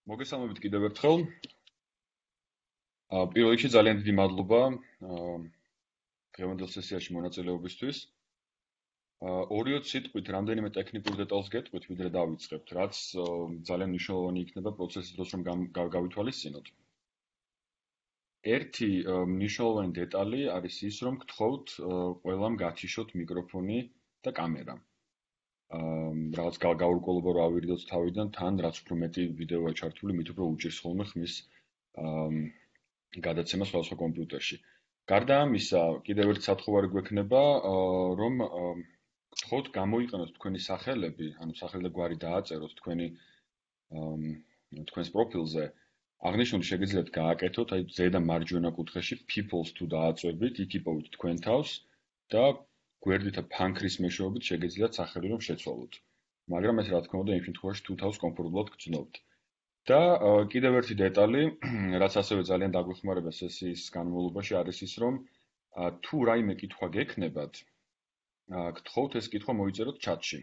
მოგესალმებით კიდევ ერთხელ. პირველ რიგში ძალიან დიდი მადლობა დღევანდელ სესიაში მონაწილეობისთვის. 2-20 სიტყვით რამდენიმე ტექნიკურ დეტალს გეტყვით, ვიდრე დავიწყებთ, რაც ძალიან მნიშვნელოვანი იქნება პროცესის დროს, რომ გავითვალისწინოთ. ერთი მნიშვნელოვანი დეტალი არის ის, რომ გთხოვთ ყველამ გათიშოთ მიკროფონი და კამერა. რაღაც გაურკვევლობა რა ავირიდოთ თავიდან, თან რაც უფრო მეტი ვიდეოა ჩართული, მით უფრო უჭირს ხოლმე ხმის გადაცემა სხვადასხვა კომპიუტერში. გარდა ამისა, კიდევ ერთი სათხოვარი გვექნება, რომ გთხოვთ გამოიყენოთ თქვენი სახელები, ანუ სახელი და გვარი დააწეროთ თქვენს პროფილზე. აღნიშნული შეგიძლიათ გააკეთოთ, აი ზედა მარჯვენა კუთხეში peoples თუ დააწვევით, იქ იპოვეთ თქვენ თავს და გვერდით ფანქრის მეშვეობით შეგიძლიათ სახელი რომ შეცვალოთ. მაგრამ ეს რა თქმა უნდა იმ შემთხვევაში თუ თავს კომფორტულად გრძნობთ. და კიდევ ერთი დეტალი, რაც ასევე ძალიან დაგვეხმარება სესიის განმავლობაში, არის ის, რომ თუ რაიმე კითხვა გექნებათ, გთხოვთ ეს კითხვა მოიწეროთ ჩატში.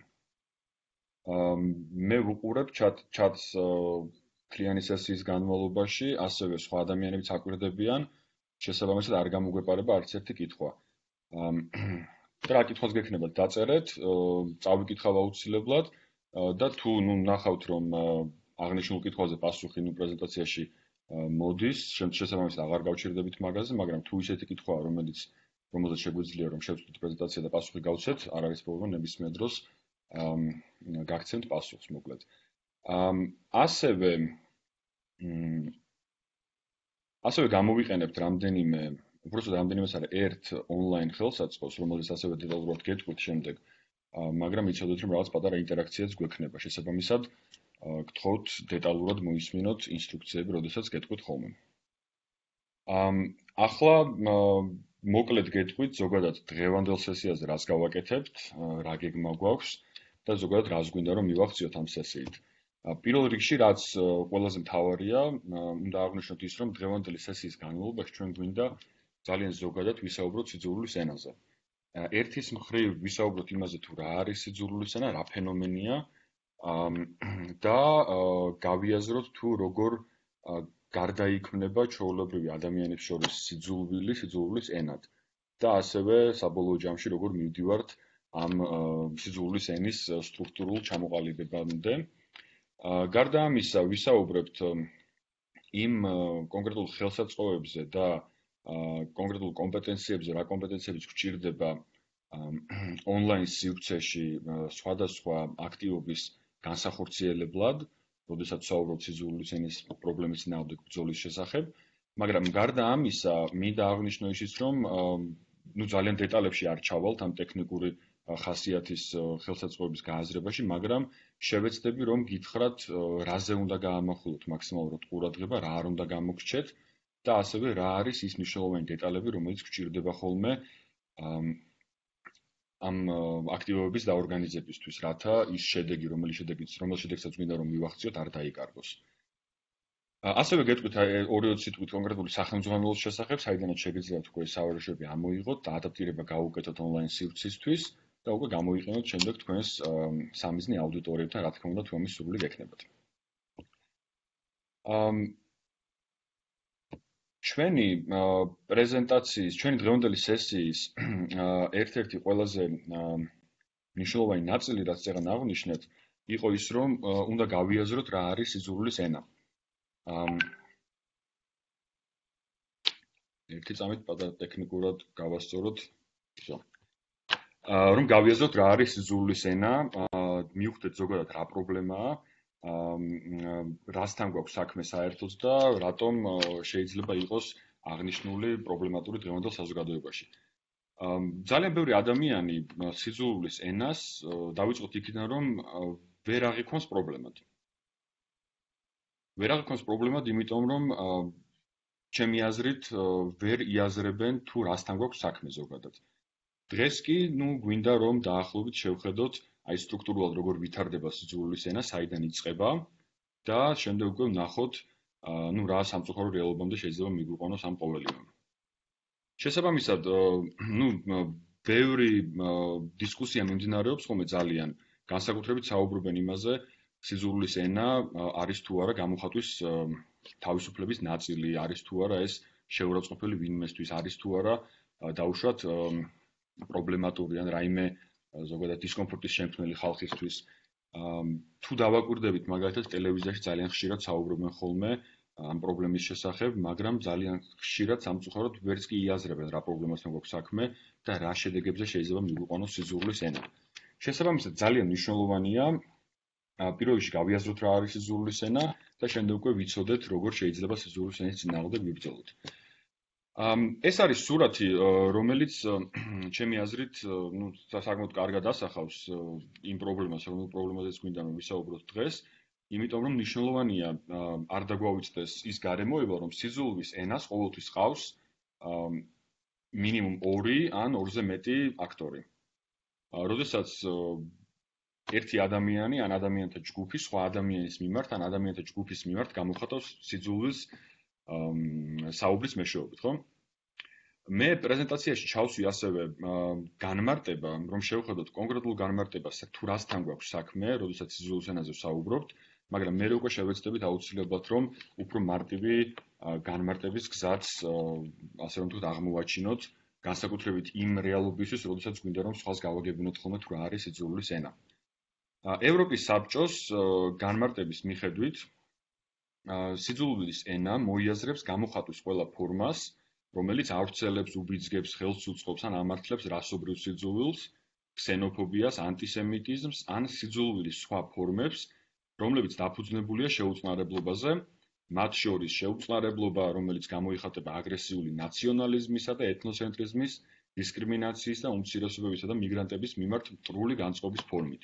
მე ვუყურებ ჩატს მთლიანი სესიის განმავლობაში, ასევე სხვა ადამიანებიც აკვირდებიან, შესაბამისად არ გამოგვეპარება არც ერთი კითხვა. და რა კითხვას გექნებათ, დაწერეთ, წავიკითხავ აუცილებლად და თუ ნახავთ, რომ აღნიშნულ კითხვაზე პასუხი პრეზენტაციაში მოდის, შესაბამისად აღარ გავჩერდებით მაგაზე, მაგრამ თუ ისეთი კითხვაა, რომელზეც შეგვიძლია რომ შევწყვეტთ პრეზენტაცია და პასუხი გავცეთ, არ არის პრობლემა, ნებისმიერ დროს გაგცემთ პასუხს, მოკლედ. ასევე გამოვიყენებთ რამდენიმე, უბრალოდ რამდენიმეს არა, ერთ ონლაინ ხელსაწყოს, რომელზეც ასევე დეტალურად გეტყვით შემდეგ, მაგრამ იცოდეთ, რომ რაღაც პატარა ინტერაქციაც გვექნება. შესაბამისად, გთხოვთ დეტალურად მოისმინოთ ინსტრუქციები, როდესაც გეტყვით ხოლმე. ახლა მოკლედ გეტყვით ზოგადად დღევანდელ სესიაზე რას გავაკეთებთ, რა გეგმა გვაქვს და ზოგადად რას გვინდა რომ მივახციოთ ამ სესიით. პირველ რიგში რაც ყველაზე მთავარია, უნდა აღვნიშნოთ ის, რომ დღევანდელი სესიის განმავლობაში ჩვენ გვინდა ძალიან ზოგადად ვისაუბროთ სიძულვილის ენაზე. ერთის მხრივ ვისაუბროთ იმაზე თუ რა არის სიძულვილის ენა, რა ფენომენია და გავიაზროთ თუ როგორ გარდაიქმნება ჩვეულებრივი ადამიანებს შორის სიძულვილის ენად და ასევე საბოლოო ჯამში როგორ მივდივართ ამ სიძულვილის ენის სტრუქტურულ ჩამოყალიბებამდე. გარდა ამისა, ვისაუბრებთ იმ კონკრეტულ ხელსაწყოებზე და კონკრეტულ კომპეტენციებზე, რა კომპეტენციებიც გვჭირდება ონლაინ სივრცეში სხვადასხვა აქტივობის განსახორციელებლად, როდესაც ვსაუბრობთ სიძულვილის ენის პრობლემის წინააღმდეგ ბრძოლის შესახებ, მაგრამ გარდა ამისა, მინდა აღვნიშნო ისიც, რომ ძალიან დეტალებში არ ჩავალთ ამ ტექნიკური ხასიათის ხელსაწყოების გააზრებაში, მაგრამ შევეცდები, რომ გითხრათ, რაზე უნდა გაამახვილოთ მაქსიმალურად ყურადღება, რა არ უნდა გამოგრჩეთ და ასევე რა არის ის მნიშვნელოვანი დეტალები, რომელიც გვჭირდება ხოლმე ამ აქტივობების დაორგანიზებისთვის, რათა ის შედეგი, რომელ შედეგსაც გვინდა რომ მივახციოთ, არ დაიკარგოს. ასევე გეტყვით 2-20 სიტყვით კონკრეტული სახელმძღვანელოს შესახებ, საიდანაც შეგიძლიათ უკვე სავარაუდოები ამოიღოთ და ადაპტირება გაუკეთოთ ონლაინ სივრცისთვის და უკვე გამოიყენოთ შემდეგ თქვენს სამიზნე აუდიტორიებთან, რა თქმა უნდა, თუ ამის სურვილი გექნებათ. ჩვენი პრეზენტაციის, ჩვენი დღევანდელი სესიის ერთ-ერთი ყველაზე მნიშვნელოვანი ნაწილი, რაც წეგან აღვნიშნეთ, იყო ის, რომ უნდა გავიაზროთ რა არის სიძულვილის ენა. ერთი წამით პატარა ტექნიკურად გავასწოროთ, რომ გავიაზროთ რა არის სიძულვილის ენა, მივხვდეთ ზოგადად რა პრობლემაა, რასთან გვაქვს საქმე საერთოდ და რატომ შეიძლება იყოს აღნიშნული პრობლემატური დღევანდელ საზოგადოებაში. ძალიან ბევრი ადამიანი სიძულვილის ენას დავიწყოთ იქიდან, რომ ვერ აღიქვამს პრობლემად. ვერ აღიქვამს პრობლემად, იმიტომ რომ ჩემი აზრით ვერ იაზრებენ თუ რასთან გვაქვს საქმე ზოგადად. დღეს კი, გვინდა რომ დაახლოებით შევხედოთ აი სტრუქტურულად როგორ ვითარდება სიძულვილის ენა, საიდან იწყება და შემდეგ უკვე ვნახოთ, რა სამწუხარო რეალობამდე შეიძლება მიგვიყვანოს ამ ყოველივემ. შესაბამისად, ბევრი დისკუსია მიმდინარეობს ხოლმე ძალიან, განსაკუთრებით საუბრობენ იმაზე, სიძულვილის ენა არის თუ არა გამოხატვის თავისუფლების ნაწილი, არის თუ არა ეს შეურაცხყოფელი ვინმესთვის, არის თუ არა დაუშვათ პრობლემატური ან რაიმე ზოგადად დისკომფორტის შემქმნელი ხალხისთვის. თუ დავაკვირდებით, მაგალითად ტელევიზიაში ძალიან ხშირად საუბრობენ ხოლმე ამ პრობლემის შესახებ, მაგრამ ძალიან ხშირად სამწუხაროდ ვერც კი იაზრებენ რა პრობლემასთან გვაქვს საქმე და რა შედეგებზე შეიძლება მიგვიყვანოს სიძულვილის ენა. შესაბამისად, ძალიან მნიშვნელოვანია პირველ რიგში გავიაზროთ რა არის სიძულვილის ენა და შემდეგ უკვე ვიცოდეთ როგორ შეიძლება სიძულვილის ენის წინააღმდეგ ვიბრძოლოთ. ეს არის სურათი, რომელიც ჩემი აზრით, საკმაოდ კარგად ასახავს იმ პრობლემას, რომელ პრობლემაზეც გვინდა რომ ვისაუბროთ დღეს, იმიტომ რომ მნიშვნელოვანია არ დაგვაუწყდეს ის გარემოება, რომ სიძულვილის ენას ყოველთვის ჰყავს მინიმუმ 2 ან 2-ზე მეტი აქტორი. როდესაც ერთი ადამიანი ან ადამიანთა ჯგუფი სხვა ადამიანის მიმართ ან ადამიანთა ჯგუფის მიმართ გამოხატავს სიძულვილს საუბრის მეშვეობით, ხო? მე პრეზენტაციაში ჩავსვი ასევე განმარტება, რომ შევხედოთ კონკრეტულ განმარტებას, თუ რასთან გვაქვს საქმე, როდესაც სიძულვილის ენაზე ვსაუბრობთ, მაგრამ მე უკვე შევეცდებით აუცილებლად, რომ უფრო მარტივი განმარტების გზაც, ასე რომ ვთქვათ, აღმოვაჩინოთ, განსაკუთრებით იმ რეალობისთვის, როდესაც გვინდა რომ სხვას გავაგებინოთ ხოლმე თუ რა არის სიძულვილის ენა. ევროპის საბჭოს განმარტების მიხედვით სიძულვილის ენა მოიაზრებს გამოხატვის ყველა ფორმას, რომელიც ავრცელებს, უბიძგებს, ხელს უწყობს ან ამართლებს რასობრივ სიძულვილს, ქსენოფობიას, ანტისემიტიზმს ან სიძულვილის სხვა ფორმებს, რომლებიც დაფუძნებულია შეუწყნარებლობაზე, მათ შორის შეუწყნარებლობა, რომელიც გამოიხატება აგრესიული ნაციონალიზმისა და ეთნოცენტრიზმის, დისკრიმინაციის და უმცირესობებისა და მიგრანტების მიმართ მტრული განწყობის ფორმით.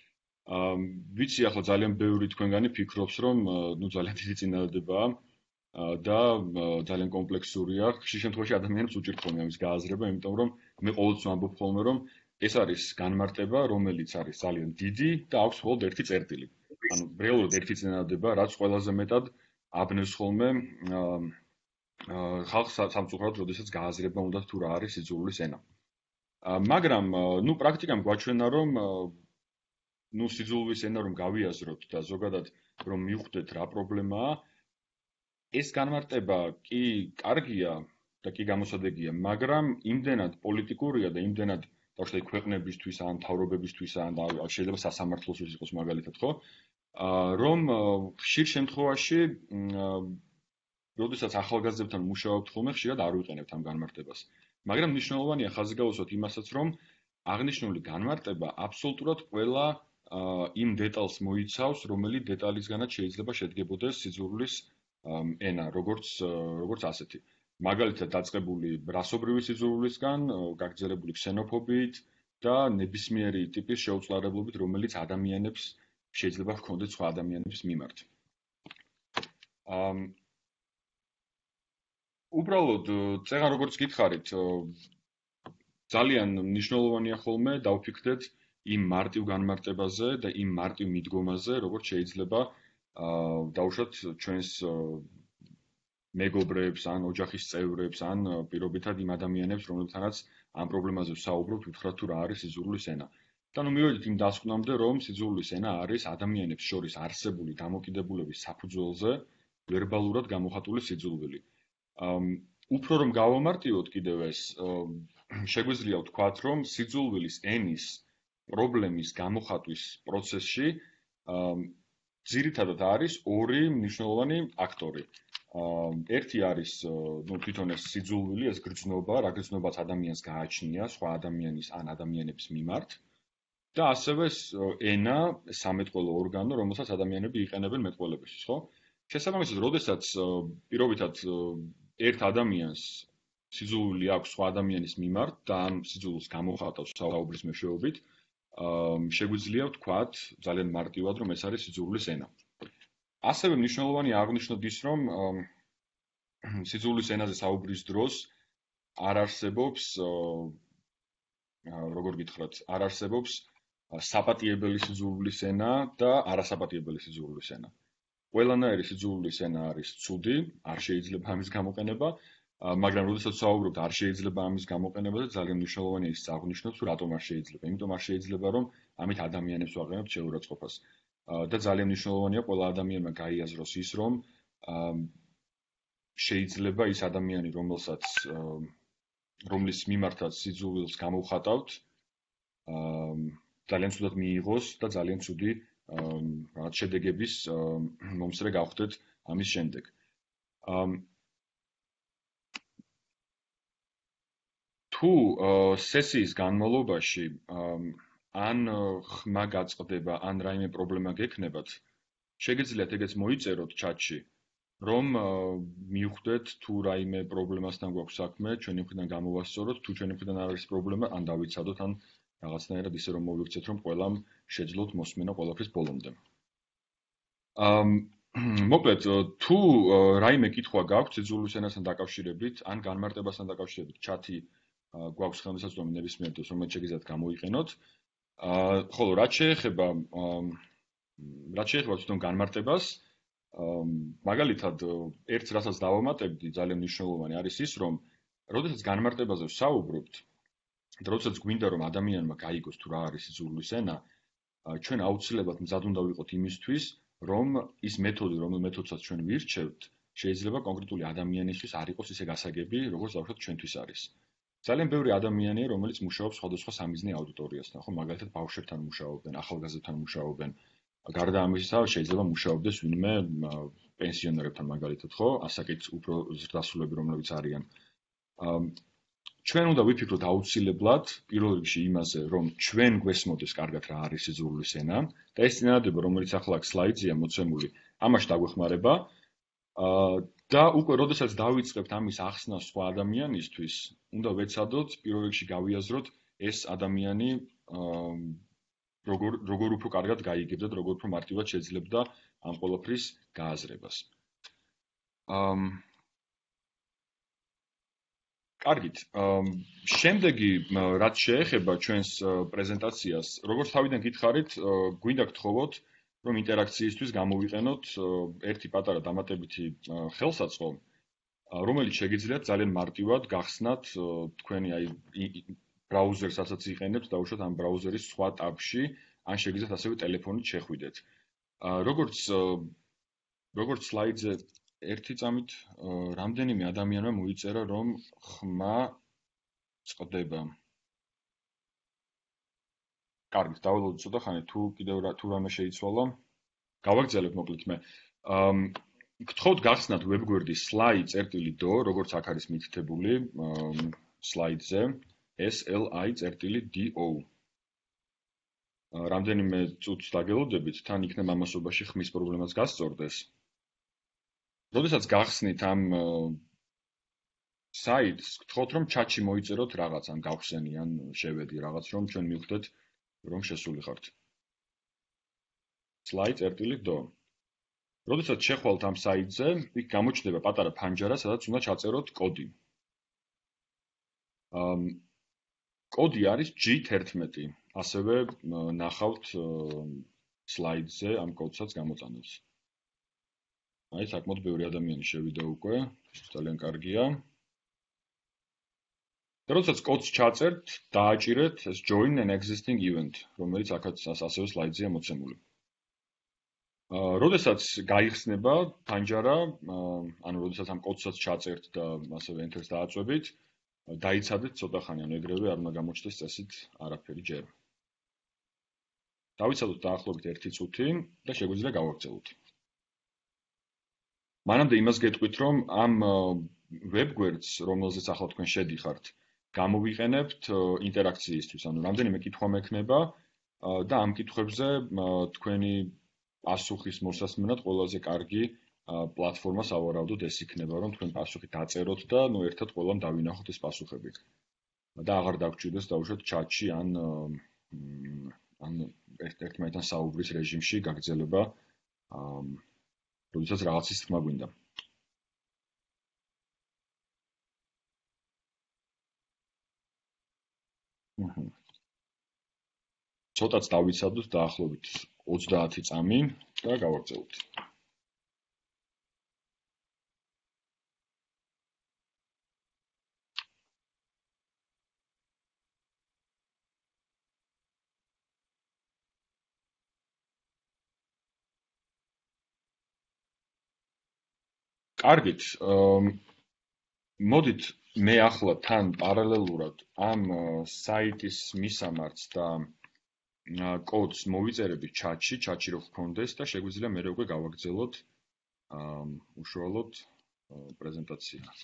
ვიცი ახლა ძალიან ბევრი თქვენგანი ფიქრობს, რომ ძალიან დიდი წინადადებაა და ძალიან კომპლექსურია. ხშირ შემთხვევაში ადამიანებს უჭირთ ხოლმე ამის გააზრება, იმიტომ რომ მე ყოველთვის ვამბობ ხოლმე, რომ ეს არის განმარტება, რომელიც არის ძალიან დიდი და აქვს მხოლოდ ერთი წერტილი. ანუ რეალურად ერთი წინადადება, რაც ყველაზე მეტად აბნევს ხოლმე ხალხს სამწუხაროდ, როდესაც გააზრება უნდა თუ რა არის სიძულვილის ენა. მაგრამ პრაქტიკამ გვაჩვენა, რომ სიძულვილის ენა რომ გავიაზროთ და ზოგადად რომ მივხვდეთ რა პრობლემაა, ეს განმარტება კი კარგია და კი გამოსადეგია, მაგრამ იმდენად პოლიტიკურია და იმდენად დავშლი ქვეყნებისთვის ან მთავრობებისთვის ან შეიძლება სასამართლოსთვის იყოს მაგალითად, ხო? რომ ხშირ შემთხვევაში, როდესაც ახალგაზრდებთან მუშაობთ ხოლმე, ხშირად არ ვიყენებთ ამ განმარტებას. მაგრამ მნიშვნელოვანია ხაზი გავუსვათ იმასაც, რომ აღნიშნული განმარტება აბსოლუტურად ყველა იმ დეტალს მოიცავს, რომელიც დეტალისგანაც შეიძლება შედგებოდეს სიძულვილის ენა, როგორც ასეთი. მაგალითად დაწყებული რასობრივი სიძულვილისგან, გაგრძელებული ქსენოფობიით და ნებისმიერი ტიპის შეუწყნარებლობით, რომელიც ადამიანებს შეიძლება ჰქონდეს სხვა ადამიანების მიმართ. უბრალოდ, წეგან როგორც გითხარით, ძალიან მნიშვნელოვანია ხოლმე დავფიქრდეთ იმ მარტივ განმარტებაზე და იმ მარტივ მიდგომაზე, როგორც შეიძლება დავუშვათ ჩვენს მეგობრებს ან ოჯახის წევრებს ან პირობითად იმ ადამიანებს, რომლებთანაც ამ პრობლემაზე ვსაუბრობთ, უთხრათ თუ რა არის სიძულვილის ენა. და მივედით იმ დასკვნამდე, რომ სიძულვილის ენა არის ადამიანებს შორის არსებული დამოკიდებულების საფუძველზე ვერბალურად გამოხატული სიძულვილი. უფრო რომ გავამარტივოთ კიდევ ეს, შეგვიძლია ვთქვათ, რომ სიძულვილის ენის პრობლემის გამოხატვის პროცესში ძირითადად არის ორი მნიშვნელოვანი აქტორი. ერთი არის თვითონ ეს სიძულვილი, ეს გრძნობა, რა გრძნობაც ადამიანს გააჩნია სხვა ადამიანის ან ადამიანების მიმართ და ასევე ენა, სამეტყველო ორგანო, რომელსაც ადამიანები იყენებენ მეტყველებისთვის, ხო? შესაბამისად, როდესაც პირობითად ერთ ადამიანს სიძულვილი აქვს სხვა ადამიანის მიმართ და ამ სიძულვილს გამოხატავს საუბრის მეშვეობით, შეგვიძლია ვთქვათ ძალიან მარტივად, რომ ეს არის სიძულვილის ენა. ასევე მნიშვნელოვანია აღნიშნოთ ის, რომ სიძულვილის ენაზე საუბრის დროს არ არსებობს, როგორ გითხრათ, არ არსებობს საპატიებელი სიძულვილის ენა და არასაპატიებელი სიძულვილის ენა. ყველანაირი სიძულვილის ენა არის ცუდი, არ შეიძლება ამის გამოყენება, მაგრამ როდესაც ვსაუბრობთ არ შეიძლება ამის გამოყენებაზე, ძალიან მნიშვნელოვანია ის აღნიშნოთ, თუ რატომ არ შეიძლება. იმიტომ არ შეიძლება, რომ ამით ადამიანებს ვაყენებთ შეურაცხყოფას. და ძალიან მნიშვნელოვანია ყველა ადამიანმა გაიაზროს ის, რომ შეიძლება ის ადამიანი, რომლის მიმართაც სიძულვილს გამოვხატავთ, ძალიან ცუდად მიიღოს და ძალიან ცუდი რაღაც შედეგების მომსწრე გავხდეთ ამის შემდეგ. თუ სესიის განმავლობაში ან ხმა გაწყდება, ან რაიმე პრობლემა გექნებათ, შეგიძლიათ ეგეც მოიწეროთ ჩატში, რომ მივხვდეთ თუ რაიმე პრობლემასთან გვაქვს საქმე, ჩვენი მხრიდან გამოვასწოროთ, თუ ჩვენი მხრიდან არ არის პრობლემა, ან დავიცადოთ, ან რაღაცნაირად ისე რომ მოვიქცეთ, რომ ყველამ შეძლოთ მოსმენა ყველაფრის ბოლომდე. მოკლედ, თუ რაიმე კითხვა გაქვთ სიძულვის ენასთან დაკავშირებით, ან განმარტებასთან დაკავშირებით, ჩატი გვაქვს ხელმისაწვდომი ნებისმიერ დროს, რომელიც შეგიძლიათ გამოიყენოთ. ხოლო რაც შეეხება თვითონ განმარტებას, მაგალითად, ერთს რასაც დავამატებდი, ძალიან მნიშვნელოვანი არის ის, რომ როდესაც განმარტებაზე ვსაუბრობთ, და როდესაც გვინდა რომ ადამიანმა გაიგოს თუ რა არის სიძულვის ენა, ჩვენ აუცილებლად მზად უნდა ვიყოთ იმისთვის, რომ ის მეთოდი, რომელ მეთოდსაც ჩვენ ვირჩევთ, შეიძლება კონკრეტული ადამიანისთვის არ იყოს ისე გასაგები, როგორც დავუშვათ ჩვენთვის არის. ძალიან ბევრი ადამიანია, რომელიც მუშაობს სხვადასხვა სამიზნე აუდიტორიასთან, ხო, მაგალითად ბავშვებთან მუშაობენ, ახალგაზრდებთან მუშაობენ. გარდა ამისა, შეიძლება მუშაობდეს ვინმე პენსიონერებთან მაგალითად, ხო, ასაკით უფრო ზრდასრულები, რომლებიც არიან. ჩვენ უნდა ვიფიქროთ აუცილებლად პირველ რიგში იმაზე, რომ ჩვენ გვესმოდეს კარგად რა არის სიძულვის ენა და ეს წინადადება, რომელიც ახლა აქ სლაიდზეა მოცემული, ამაში დაგვეხმარება. და უკვე როდესაც დავიწყებთ ამის ახსნას სხვა ადამიანისთვის, უნდა ვეცადოთ პირველ რიგში გავიაზროთ ეს ადამიანი როგორ უფრო კარგად გაიგებდა, როგორ უფრო მარტივად შეძლებდა ამ ყველაფრის გააზრებას. კარგით. შემდეგი რაც შეეხება ჩვენს პრეზენტაციას, როგორც თავიდან გითხარით, გვინდა გთხოვოთ, რომ ინტერაქციისთვის გამოვიყენოთ ერთი პატარა დამატებითი ხელსაწყო, რომელიც შეგიძლიათ ძალიან მარტივად გახსნათ თქვენი ბრაუზერს, რასაც იყენებთ, დაუშვათ ამ ბრაუზერის სხვა ტაბში, ან შეგიძლიათ ასევე ტელეფონით შეხვიდეთ. როგორც სლაიდზე ერთი წამით რამდენიმე ადამიანმა მოიწერა, რომ ხმა წყდება. კარგით, დავალოდოთ ცოტა ხანი, თუ კიდევ თუ რამე შეიცვალა, გავაგრძელებ მოკლედ მე. გთხოვთ გახსნათ ვებგვერდი sli.do, როგორც აქ არის მითითებული სლაიდზე, sli.do. რამდენიმე წუთს დაგელოდებით, თან იქნება ამასობაში ხმის პრობლემაც გასწორდეს. როდესაც გახსნით ამ საიტს, გთხოვთ რომ ჩატში მოიწეროთ რაღაც, ან გავხსენი, ან შევედი რაღაც, რომ ჩვენ მივხვდეთ, რომ შესული ხართ. sli.do. როდესაც შეხვალთ ამ საიტზე, იქ გამოჩნდება პატარა ფანჯარა, სადაც უნდა ჩაწეროთ კოდი. კოდი არის G11. ასევე ნახავთ სლაიდზე ამ კოდსაც გამოწანებს. აი, საკმაოდ ბევრი ადამიანი შევიდა უკვე, ძალიან კარგია. და როდესაც კოდს ჩაწერთ, დააჭირეთ ეს join an existing event, რომელიც აქაც ასევე სლაიდზეა მოცემული. როდესაც გაიხსნება ფანჯარა, ანუ როდესაც ამ კოდსაც ჩაწერთ და ასევე enter-ს დააწვევით, დაიცადეთ ცოტა ხანი, ანუ ეგრევე არ უნდა გამოჩნდეს წესით არაფერი ჯერ. დავიცადოთ დაახლოებით 1 წუთი და შეგვიძლია გავაგრძელოთ. მანამდე იმას გეტყვით, რომ ამ ვებგვერდს, რომელზეც ახლა თქვენ შედიხართ, გამოვიყენებთ ინტერაქციისთვის, ანუ რამდენიმე კითხვა მექნება და ამ კითხვებზე თქვენი პასუხის მოსასმენად ყველაზე კარგი პლატფორმა სავარაუდოდ ეს იქნება, რომ თქვენ პასუხი დაწეროთ და ერთად ყველამ დავინახოთ ეს პასუხები. და აღარ დაგჭირდეს დაუშვათ ჩატში ან ერთმანეთთან საუბრის რეჟიმში გაგრძელება, როდესაც რაღაცის თქმა გვინდა. ცოტაც დავიცადოთ დაახლოებით 30 წამი და გავაგრძელოთ. კარგით. მოდით მე ახლა თან პარალელურად ამ საიტის მისამართს და კოდს მოვიწერებით ჩატში რო გქონდეს და შეგვიძლია მე უკვე გავაგრძელოთ უშუალოდ პრეზენტაცია.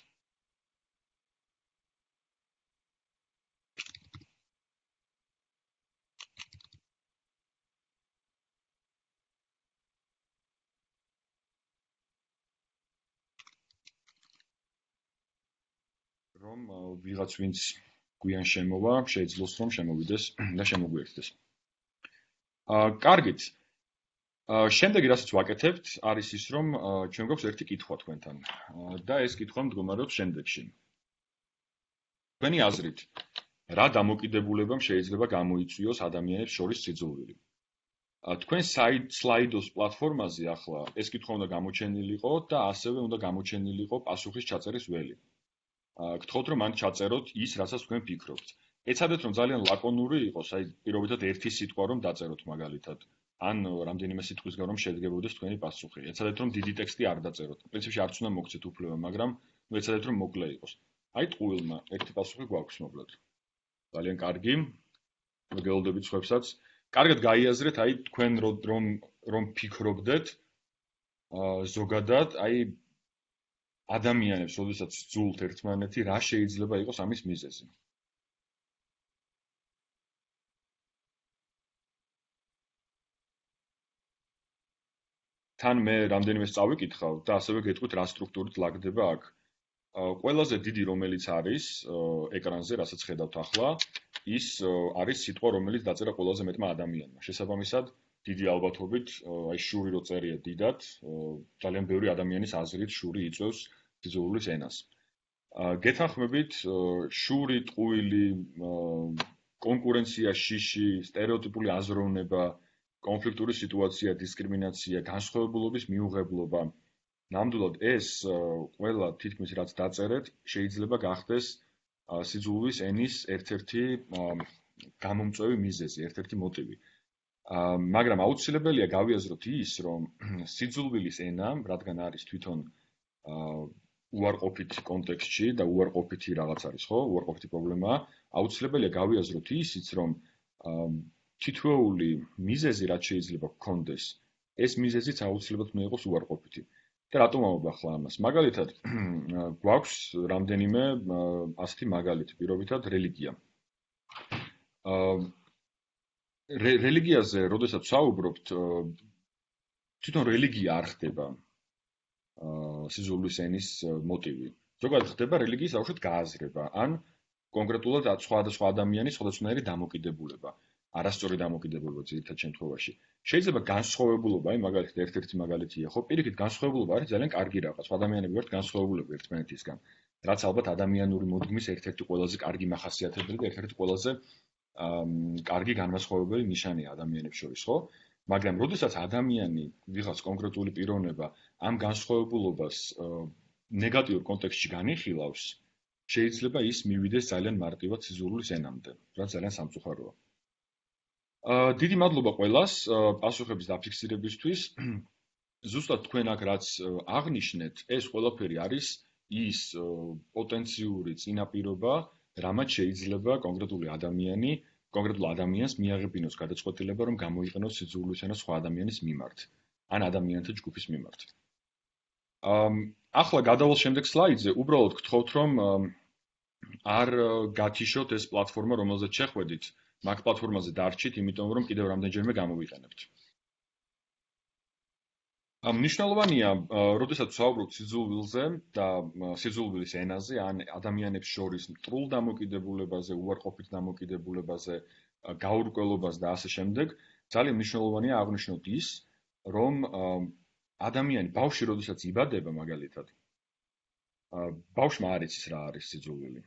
რომ ვიღაც ვინც გვიან შემოვა, შეეძლოს რომ შემოვიდეს და შემოგვიერთდეს. კარგით. შემდეგი რასაც ვაკეთებთ, არის ის, რომ ჩვენ გვაქვს ერთი კითხვა თქვენთან და ეს კითხვა მდგომარეობს შემდეგში. თქვენი აზრით, რა დამოკიდებულებამ შეიძლება გამოიწვიოს ადამიანებს შორის სიძულვილი? თქვენ სლაიდოს პლატფორმაზე ახლა ეს კითხვა უნდა გამოჩენილიყო და ასევე უნდა გამოჩენილიყო პასუხის ჩაწერის ველი. გთხოვთ რომ მან ჩაწეროთ ის, რასაც თქვენ ფიქრობთ. ეცადეთ რომ ძალიან ლაკონური იყოს, აი პირობითად ერთი სიტყვა რომ დაწეროთ მაგალითად. ან რამდენიმე სიტყვისგან რომ შედგებოდეს თქვენი პასუხი. ეცადეთ რომ დიდი ტექსტი არ დაწეროთ. პრინციპში არც უნდა მოგცეთ უფლება, მაგრამ ეცადეთ რომ მოკლე იყოს. აი ტყუილმა ერთი პასუხი გვაქვს მოკლედ. ძალიან კარგი. მოგელოდებით სხვებსაც. კარგად გაიაზრეთ, აი თქვენ რომ ფიქრობდეთ ზოგადად, აი ადამიანებს, როდესაც ძულთ ერთმანეთი, რა შეიძლება იყოს ამის მიზეზი? თან მე რამდენიმე წავიკითხავ და ასევე გეტყვით რა სტრუქტურით ლაგდება აქ. ყველაზე დიდი რომელიც არის ეკრანზე, რასაც ხედავთ ახლა, ის არის სიტყვა, რომელიც დაწერა ყველაზე მეტმა ადამიანმა. შესაბამისად, დიდი ალბათობით, აი შური რო წერია დიდად, ძალიან ბევრი ადამიანის აზრით შური იწვევს სიძულვილის ენას. გეთანხმებით, შური, ტყუილი, კონკურენცია, შიში, სტერეოტიპული აზროვნება, კონფლიქტური სიტუაცია, დისკრიმინაცია, განსხვავებულობის მიუღებლობა. ნამდვილად ეს ყველა თითქმის რაც დაწერეთ, შეიძლება გახდეს სიძულვილის ენის ერთ-ერთი გამომწვევი მიზეზი, ერთ-ერთი მოტივი. მაგრამ აუცილებელია გავიაზროთ ის, რომ სიძულვილის ენა, რადგან არის თვითონ უარყოფითი კონტექსტში და უარყოფითი რაღაც არის, ხო? უარყოფითი პრობლემაა. აუცილებელია გავიაზროთ ისიც, რომ თითოეული მიზეზი რაც შეიძლება გქონდეს, ეს მიზეზიც აუცილებლად უნდა იყოს უარყოფითი. და რატომ ამბობ ახლა ამას? მაგალითად, გვაქვს რამდენიმე ასეთი მაგალითი, პირობითად რელიგია. რელიგიაზე, როდესაც ვსაუბრობთ, თვითონ რელიგია არ ხდება სიძულვილის ენის მოტივი. ზოგადად ხდება რელიგიის ბავშვით გააზრება, ან კონკრეტულად სხვადასხვა ადამიანის სხვადასხვანაირი დამოკიდებულება, არასწორი დამოკიდებულება ძირითად შემთხვევაში. შეიძლება განსხვავებულობა, აი მაგალითად ერთ-ერთი მაგალითია, ხო, პირიქით განსხვავებულობა არის ძალიან კარგი რაღაც. ადამიანები ვართ განსხვავებულები ერთმანეთისგან, რაც ალბათ ადამიანური მოდგმის ერთ-ერთი ყველაზე კარგი მახასიათებელი და ერთ-ერთი ყველაზე კარგი განმასხვავებელი ნიშანია ადამიანებს შორის, ხო? მაგრამ როდესაც ადამიანი ვიღაც კონკრეტული პიროვნება ამ განსხვავებულობას ნეგატიურ კონტექსტში განიხილავს, შეიძლება ის მივიდეს ძალიან მარტივად სიძულვილის ენამდე, რაც ძალიან სამწუხაროა. დიდი მადლობა ყველას პასუხების დაფიქსირებისთვის. ზუსტად თქვენ აქ რაც აღნიშნეთ, ეს ყველაფერი არის ის პოტენციური წინაპირობა, რამაც შეიძლება კონკრეტულ ადამიანს მიაღებინოს გადაწყვეტილება, რომ გამოიყენოს სიძულვილის ენა სხვა ადამიანის მიმართ, ან ადამიანთა ჯგუფის მიმართ. ახლა გადავალ შემდეგ სლაიდზე, უბრალოდ გთხოვთ, რომ არ გათიშოთ ეს პლატფორმა, რომელზეც შეხვედით, მაგ პლატფორმაზე დარჩით, იმიტომ რომ კიდევ რამდენჯერმე გამოვიყენებთ. მნიშვნელოვანია, როდესაც ვსაუბრობთ სიძულვილზე და სიძულვილის ენაზე, ან ადამიანებს შორის მტრულ დამოკიდებულებაზე, უარყოფით დამოკიდებულებაზე, გაურკვევლობას და ასე შემდეგ, ძალიან მნიშვნელოვანია აღნიშნოთ ის, რომ ადამიანი, ბავშვი, როდესაც იბადება მაგალითად, ბავშვმა არ იცის რა არის სიძულვილი.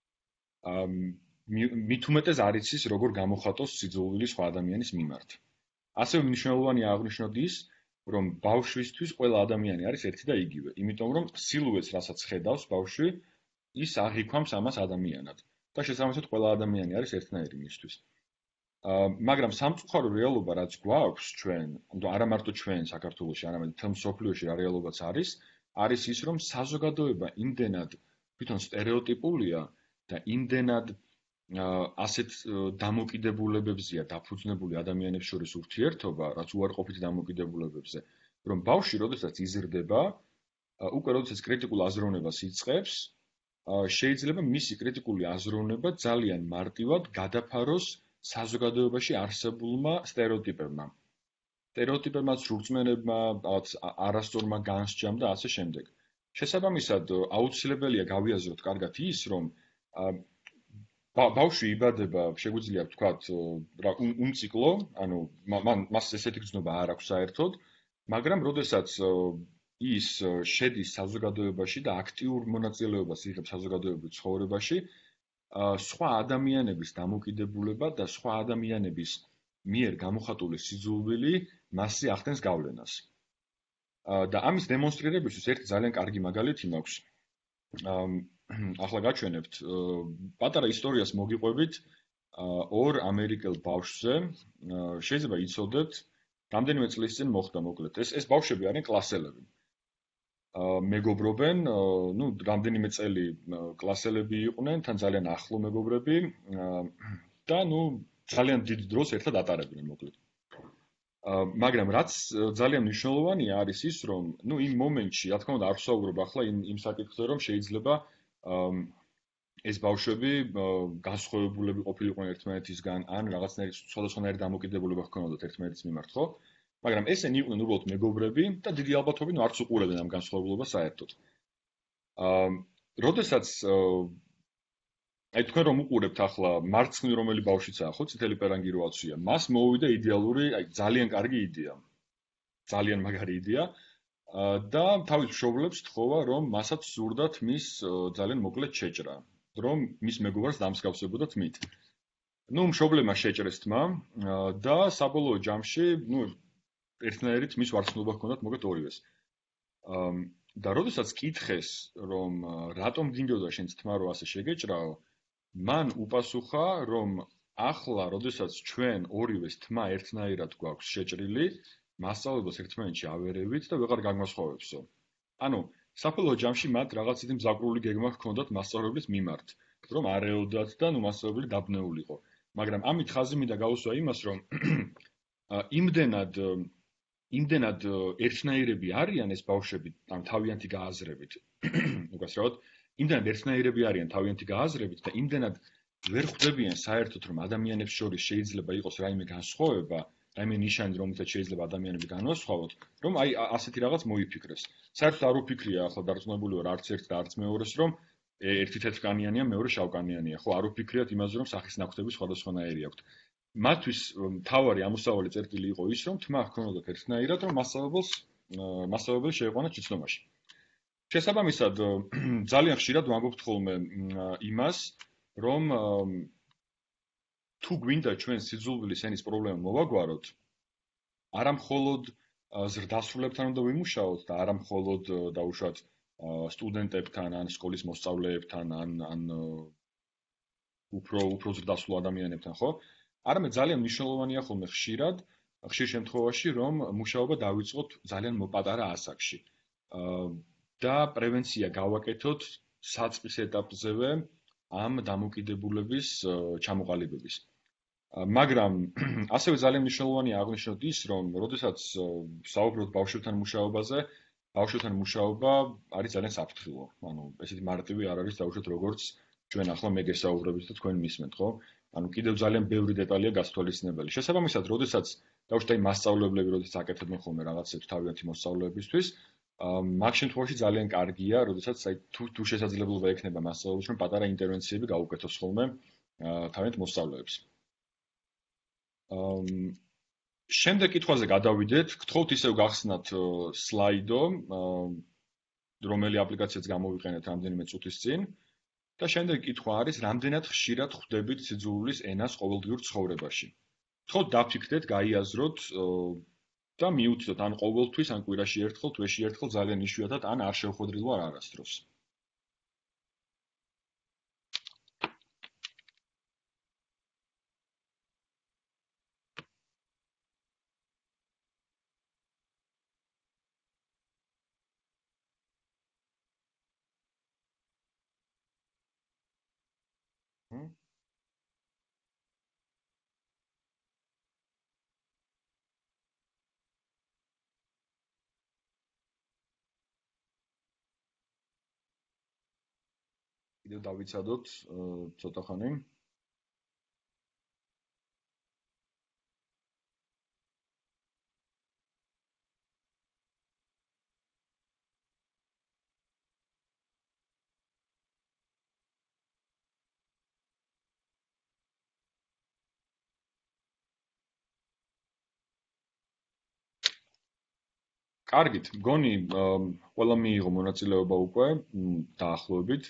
მით უმეტეს არ იცის, როგორ გამოხატოს სიძულვილი სხვა ადამიანის მიმართ. ასევე მნიშვნელოვანია აღნიშნოთ ის, რომ ბავშვისთვის ყველა ადამიანი არის ერთი და იგივე, იმიტომ რომ სილუეტს, რასაც ხედავს ბავშვი, ის აღიქვამს ამას ადამიანად და შესაბამისად ყველა ადამიანი არის ერთნაირი მისთვის. მაგრამ სამწუხარო რეალობა, რაც გვაქვს ჩვენ, არა მარტო ჩვენ საქართველოში, არამედ მთელ მსოფლიოში რა რეალობაც არის, არის ის, რომ საზოგადოება იმდენად თვითონ სტერეოტიპულია და იმდენად ასეთ დამოკიდებულებებზეა დაფუძნებული ადამიანებს შორის ურთიერთობა, რაც უარყოფითი დამოკიდებულებებზე, რომ ბავშვი, როდესაც იზრდება, უკვე როდესაც კრიტიკულ აზროვნებას იწყებს, შეიძლება მისი კრიტიკული აზროვნება ძალიან მარტივად გადაფაროს საზოგადოებაში არსებულმა სტერეოტიპებმა. სტერეოტიპებმა, სრულწმენებმა, რაღაც არასწორმა განსჯამ და ასე შემდეგ. შესაბამისად, აუცილებელია გავიაზროთ კარგად ის, რომ ბავშვი იბადება, შეგვიძლია ვთქვათ, რა უნციკლო, ანუ მას ესეთი გრძნობა არ აქვს საერთოდ, მაგრამ როდესაც ის შედის საზოგადოებაში და აქტიურ მონაწილეობას იღებს საზოგადოებრივ ცხოვრებაში, სხვა ადამიანების დამოკიდებულება და სხვა ადამიანების მიერ გამოხატული სიძულვილი მასზე ახდენს გავლენას. და ამის დემონსტრირებისთვის ერთი ძალიან კარგი მაგალითი მაქვს. ახლა გაჩვენებთ პატარა ისტორიას მოგიყვებით ორ ამერიკელ ბავშვზე. შეიძლება იცოდეთ, რამდენიმე წლის წინ მოხდა მოკლედ. ეს ბავშვები არიან კლასელები. მეგობრობენ, რამდენიმე წელი კლასელები იყვნენ, თან ძალიან ახლო მეგობრები და ძალიან დიდ დროს ერთად ატარებდნენ მოკლედ. მაგრამ რაც ძალიან მნიშვნელოვანია არის ის, რომ იმ მომენტში, რა თქმა უნდა, არ ვსაუბრობ ახლა იმ საკითხზე, რომ შეიძლება ეს ბავშვები განსხვავებულები ყოფილიყვნენ ერთმანეთისგან, ან რაღაცნაირი სხვადასხვანაირი დამოკიდებულება ჰქონდათ ერთმანეთის მიმართ, ხო? მაგრამ ესენი იყვნენ უბრალოდ მეგობრები და დიდი ალბათობით არც უყურებდნენ ამ განსხვავებულობას საერთოდ. როდესაც თქვენ რომ უყურებთ ახლა მარცხნივ რომელი ბავშვიცაა, ხო, წითელი პერანგი რო აცვია, მას მოუვიდა იდეალური, ძალიან კარგი იდეა. ძალიან მაგარი იდეა და თავის მშობლებს თხოვა, რომ მასაც სურდათ მის ძალიან მოკლედ შეჭრა, რომ მის მეგობარს დამსგავსებოდა თმით. მშობლებმა შეჭრეს თმა და საბოლოო ჯამში, ერთნაირი თმის ვარცხნილობა ჰქონდათ მოგეთ ორივეს. და როდესაც კითხეს, რომ რატომ გინდოდა შენს თმა რო ასე შეგეჭრაო, მან უპასუხა, რომ ახლა, როდესაც ჩვენ ორივეს თმა ერთნაირად გვაქვს შეჭრილი, მასწავლებლებს ერთმანეთში ავერევით და ვეღარ გაგმასხოვებსო. ანუ, საბოლოო ჯამში მათ რაღაც ისეთი მზაკრული გეგმა ჰქონდათ მასწავლებლის მიმართ, რომ არეოდათ და მასწავლებელი დაბნეულიყო. მაგრამ ამით ხაზი მინდა გაუსვა იმას, რომ იმდენად ერთნაირები არიან ეს ბავშვები ამ თავიანთი გააზრებით. უკაცრავად, იმდენად ერთნაირები არიან თავიანთი გააზრებით და იმდენად ვერ ხვდებიან საერთოდ, რომ ადამიანებს შორის შეიძლება იყოს რაიმე განსხვავება, რაიმე ნიშანი, რომელთაც შეიძლება ადამიანები განვასხვაოთ, რომ ასეთი რაღაც მოიფიქრეს. საერთოდ არ უფიქრია ახლა დარწმუნებული ვარ არც ერთ და არც მეორეს, რომ ერთი თეთრკანიანია, მეორე შავკანიანია. ხო, არ უფიქრიათ იმაზე, რომ სახის ნაკვთები სხვადასხვანაირი აქვთ. მათთვის მთავარი ამოსავალი წერტილი იყო ის, რომ თმა ჰქონოდათ ერთნაირად, რომ მასწავლებელი შეეყვანათ შეცდომაში. შესაბამისად, ძალიან ხშირად ვამბობთ ხოლმე იმას, რომ თუ გვინდა ჩვენ სიძულვილის ენის პრობლემა მოვაგვაროთ, არა მხოლოდ ზრდასრულებთან უნდა ვიმუშაოთ და არა მხოლოდ დაუშვათ სტუდენტებთან, ან სკოლის მოსწავლეებთან, ან უფრო ზრდასრულ ადამიანებთან, ხო? არამედ ძალიან მნიშვნელოვანია ხოლმე ხშირ შემთხვევაში, რომ მუშაობა დავიწყოთ ძალიან მოპატარა ასაკში. და პრევენცია გავაკეთოთ საწყის ეტაპზევე ამ დამოკიდებულების ჩამოყალიბების. მაგრამ ასევე ძალიან მნიშვნელოვანია აღნიშნოთ ის, რომ როდესაც საუბრობთ ბავშვებთან მუშაობაზე, ბავშვებთან მუშაობა არის ძალიან საფრთხილო. ანუ ესეთი მარტივი არ არის დაუშვათ როგორც ჩვენ ახლა მე გესაუბრებით და თქვენ მისმენთ, ხო? ანუ კიდევ ძალიან ბევრი დეტალია გასათვალისწინებელი. შესაბამისად, როდესაც დაუშვათ აი მასწავლებლები როდესაც აკეთებენ ხოლმე რაღაცებს თავიანთი მოსწავლეებისთვის, მაგ შემთხვევაში ძალიან კარგია, როდესაც აი თუ შესაძლებლობა ექნება მასწავლებელს, რომ პატარა ინტერვენციები გაუკეთოს ხოლმე თავიანთ მოსწავლეებს. შემდეგ კითხვაზე გადავიდეთ. გთხოვთ ისევ გახსნათ სლაიდო, რომელი აპლიკაციაც გამოვიყენეთ რამდენიმე წუთის წინ. და შემდეგ კითხვა არის, რამდენად ხშირად ხვდებით სიძულვილის ენას ყოველდღიურ ცხოვრებაში. გთხოვთ დაფიქრდეთ, გაიაზროთ და მიუთითოთ ან ყოველთვის, ან კვირაში ერთხელ, თვეში ერთხელ, ძალიან იშვიათად, ან არ შევხვედრილო არასდროს. კიდევ დავიცადოთ ცოტა ხანი. კარგით, მგონი ყველა მიიღო მონაწილეობა უკვე დაახლოებით.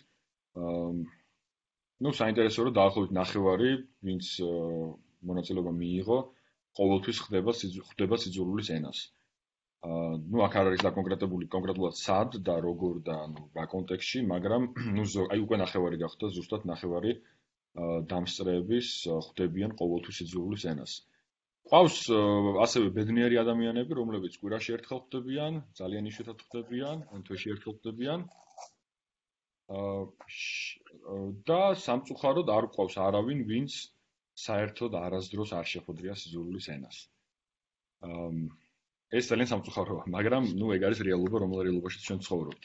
ნუ საინტერესო რომ დაახლოებით ნახევარი, ვინც მონაწილეობა მიიღო, ყოველთვის ხდება სიძულვილის ენას. ნუ აქ არ არის დაკონკრეტებული კონკრეტულად სად და როგორ და ნუ რა კონტექსტში, მაგრამ ნუ აი უკვე ნახევარი გახდა, ზუსტად ნახევარი დამსწრეების ხვდებიან ყოველთვის სიძულვილის ენას. ყავს ასევე ბედნიერი ადამიანები, რომლებიც კვირაში ერთხელ ხვდებიან, ძალიან იშვიათად ხვდებიან, ან თვეში ერთხელ ხვდებიან. და სამწუხაროდ არ ყავს არავინ, ვინც საერთოდ არასდროს არ შეხვედრია სიძულვილის ენას. ეს ძალიან სამწუხაროა, მაგრამ ნუ ეგ არის რეალობა, რომელ რეალობაში ჩვენ ცხოვრობთ.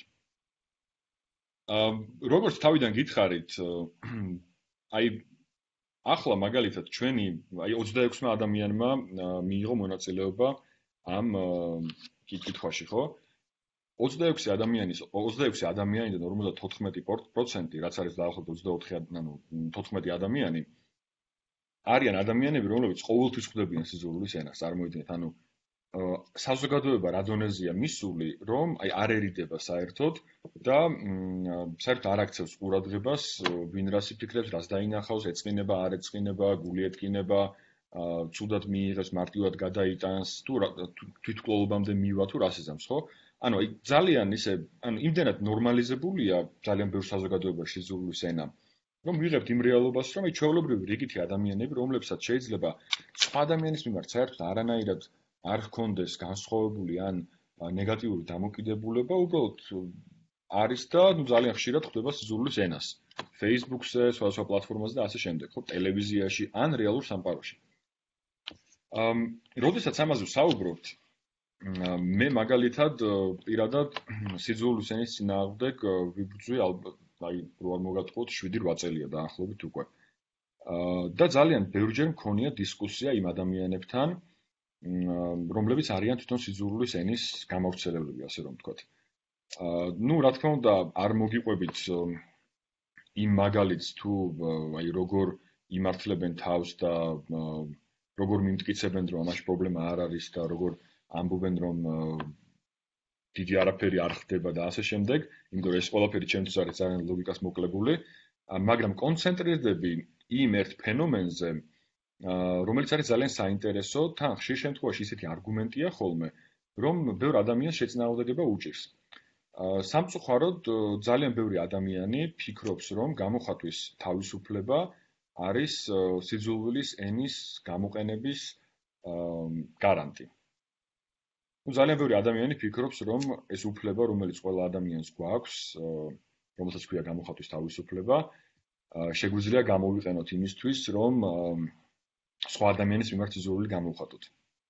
როგორც თავიდან გითხარით, აი ახლა მაგალითად ჩვენი აი 26-მა ადამიანმა მიიღო მონაწილეობა ამ კითხვაში, ხო? 26 ადამიანიდან 54%, რაც არის დაახლოებით 24, ანუ 14 ადამიანი, არიან ადამიანები, რომლებიც ყოველთვის ხვდებიან სიძულვილის ენას, წარმოიდგინეთ, ანუ საზოგადოება რა დონეზეა მისული, რომ აი არ ერიდება საერთოდ და საერთოდ არ აქცევს ყურადღებას, ვინ რას იფიქრებს, რას დაინახავს, ეწყინება, არ ეწყინება, გული ეტკინება, ცუდად მიიღებს, მარტივად გადაიტანს, თუ თვითმკვლელობამდე მივა თუ რას იზამს, ხო? ანუ აი ძალიან ისე, ანუ იმდენად ნორმალიზებულია ძალიან ბევრ საზოგადოებაში სიძულვილის ენა, რომ ვიღებთ იმ რეალობას, რომ აი ჩვეულებრივი რიგითი ადამიანები, რომლებსაც შეიძლება სხვა ადამიანის მიმართ საერთოდ არანაირად არ ჰქონდეს განსხვავებული ან ნეგატიური დამოკიდებულება, უბრალოდ არის და ნუ ძალიან ხშირად ხვდება სიძულვილის ენას. Facebook-ზე, სხვადასხვა პლატფორმაზე და ასე შემდეგ, ხო, ტელევიზიაში ან რეალურ სამყაროში. როდესაც ამაზე ვსაუბრობთ, მე მაგალითად პირადად სიძულვილის ენის წინააღმდეგ ვიბრძვი ალბათ, აი რო არ მოგატყუოთ 7-8 წელია დაახლოებით უკვე. და ძალიან ბევრჯერ მქონია დისკუსია იმ ადამიანებთან, რომლებიც არიან თვითონ სიძულვილის ენის გამავრცელებლები, ასე რომ ვთქვათ. ნუ რა თქმა უნდა, არ მოგიყვებით იმ მაგალითს თუ აი როგორ იმართლებენ თავს და როგორ მიმტკიცებენ, რომ ამაში პრობლემა არ არის და როგორ ამბობენ, რომ დიდი არაფერი არ ხდება და ასე შემდეგ, იმიტომ რომ ეს ყველაფერი ჩემთვის არის ძალიან ლოგიკას მოკლებული, მაგრამ კონცენტრირდები იმ ერთ ფენომენზე, რომელიც არის ძალიან საინტერესო, თან ხშირ შემთხვევაში ისეთი არგუმენტია ხოლმე, რომ ბევრ ადამიანს შეწინააღმდეგება უჭირს. სამწუხაროდ ძალიან ბევრი ადამიანი ფიქრობს, რომ გამოხატვის თავისუფლება არის სიძულვილის ენის გამოყენების გარანტი. ძალიან ბევრი ადამიანი ფიქრობს, რომ ეს უფლება, რომელიც ყველა ადამიანს გვაქვს, რომელსაც ქვია გამოხატვის თავისუფლება, შეგვიძლია გამოვიყენოთ იმისთვის, რომ სხვა ადამიანის მიმართ სიძულვილი გამოვხატოთ.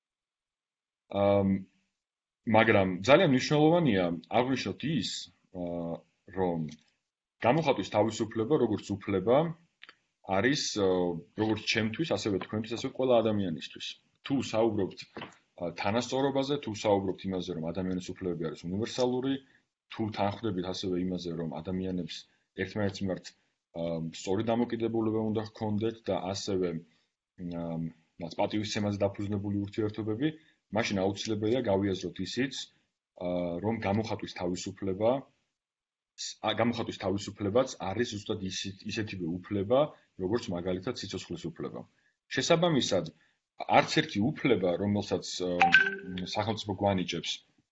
მაგრამ ძალიან მნიშვნელოვანია აღვნიშნოთ ის, რომ გამოხატვის თავისუფლება, როგორც უფლება, არის როგორც ჩემთვის, ასევე თქვენთვის, ასევე ყველა ადამიანისთვის. თუ საუბრობთ თანასწორობაზე, თუ საუბრობთ იმაზე, რომ ადამიანის უფლებები არის უნივერსალური, თუ თანხმდებით ასევე იმაზე, რომ ადამიანებს ერთმანეთის მიმართ სწორი დამოკიდებულება უნდა ჰქონდეთ და ასევე მათ პატივისცემაზე დაფუძნებული ურთიერთობები, მაშინ აუცილებელია გავიაზროთ ისიც, რომ გამოხატვის თავისუფლებაც არის ზუსტად ისეთივე უფლება, როგორც მაგალითად სიცოცხლის უფლება. შესაბამისად, არც ერთი უფლება, რომელსაც სახელმწიფო გვანიჭებს,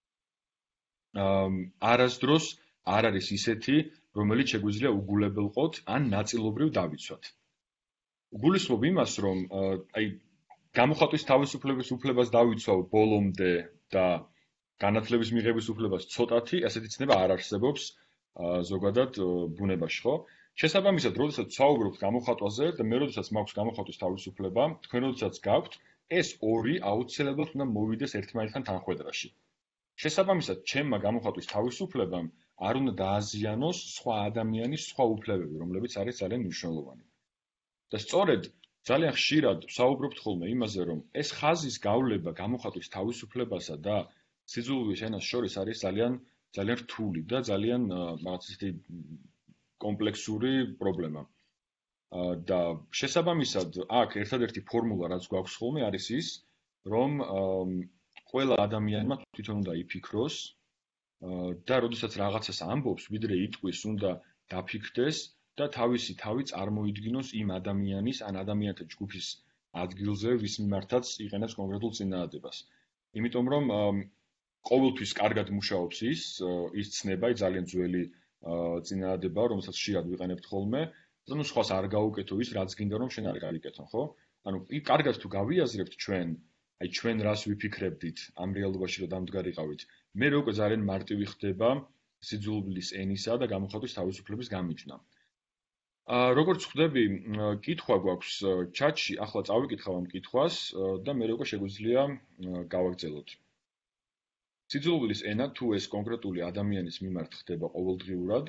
არასდროს არ არის ისეთი, რომელიც შეგვიძლია უგულებელყოთ ან ნაწილობრივ დავიცვათ. გულისხმობ იმას, რომ აი გამოხატვის თავისუფლების უფლებას დავიცვავ ბოლომდე და განათლების მიღების უფლებას ცოტათი, ასეთი ცნება არ არსებობს ზოგადად ბუნებაში, ხო? შესაბამისად, როდესაც ვსაუბრობთ გამოხატვაზე და მე როდესაც მაქვს გამოხატვის თავისუფლება, თქვენ როდესაც გაქვთ, ეს ორი აუცილებლად უნდა მოვიდეს ერთმანეთთან თანხვედრაში. შესაბამისად, ჩემმა გამოხატვის თავისუფლებამ არ უნდა დააზიანოს სხვა ადამიანის სხვა უფლებები, რომლებიც არის ძალიან მნიშვნელოვანი. და სწორედ ძალიან ხშირად ვსაუბრობთ ხოლმე იმაზე, რომ ეს ხაზის გავლება გამოხატვის თავისუფლებასა და სიძულვილის ენას შორის არის ძალიან ძალიან რთული და ძალიან რაღაც ისეთი კომპლექსური პრობლემა. და შესაბამისად, აქ ერთადერთი ფორმულა, რაც გვაქვს ხოლმე, არის ის, რომ ყველა ადამიანმა თვითონ უნდა იფიქროს და როდესაც რაღაცას ამბობს, ვიდრე იტყვის, უნდა დაფიქრდეს და თავისი თავი წარმოიდგინოს იმ ადამიანის ან ადამიანთა ჯგუფის ადგილზე, ვის მიმართაც იყენებს კონკრეტულ წინააღმდეგობას. იმიტომ რომ ყოველთვის კარგად მუშაობს ის ცნება, ძალიან ძველი წინააღმდეგობა, რომელსაც ხშირად ვიყენებთ ხოლმე, ანუ სხვას არ გაუკეთო ის, რაც გინდა რომ შენ არ გაიკეთო, ხო? ანუ კარგად თუ გავიაზრებთ ჩვენ რას ვიფიქრებდით ამ რეალობაში რომ დამდგარიყავით, მე უკვე ძალიან მარტივი ხდება სიძულვილის ენისა და გამოხატვის თავისუფლების გამიჯნა. როგორც ხვდები, კითხვა გვაქვს ჩატში, ახლა წავიკითხავ ამ კითხვას და მე უკვე შეგვიძლია გავაგრძელოთ. სიძულვილის ენა თუ ეს კონკრეტული ადამიანის მიმართ ხდება ყოველდღიურად,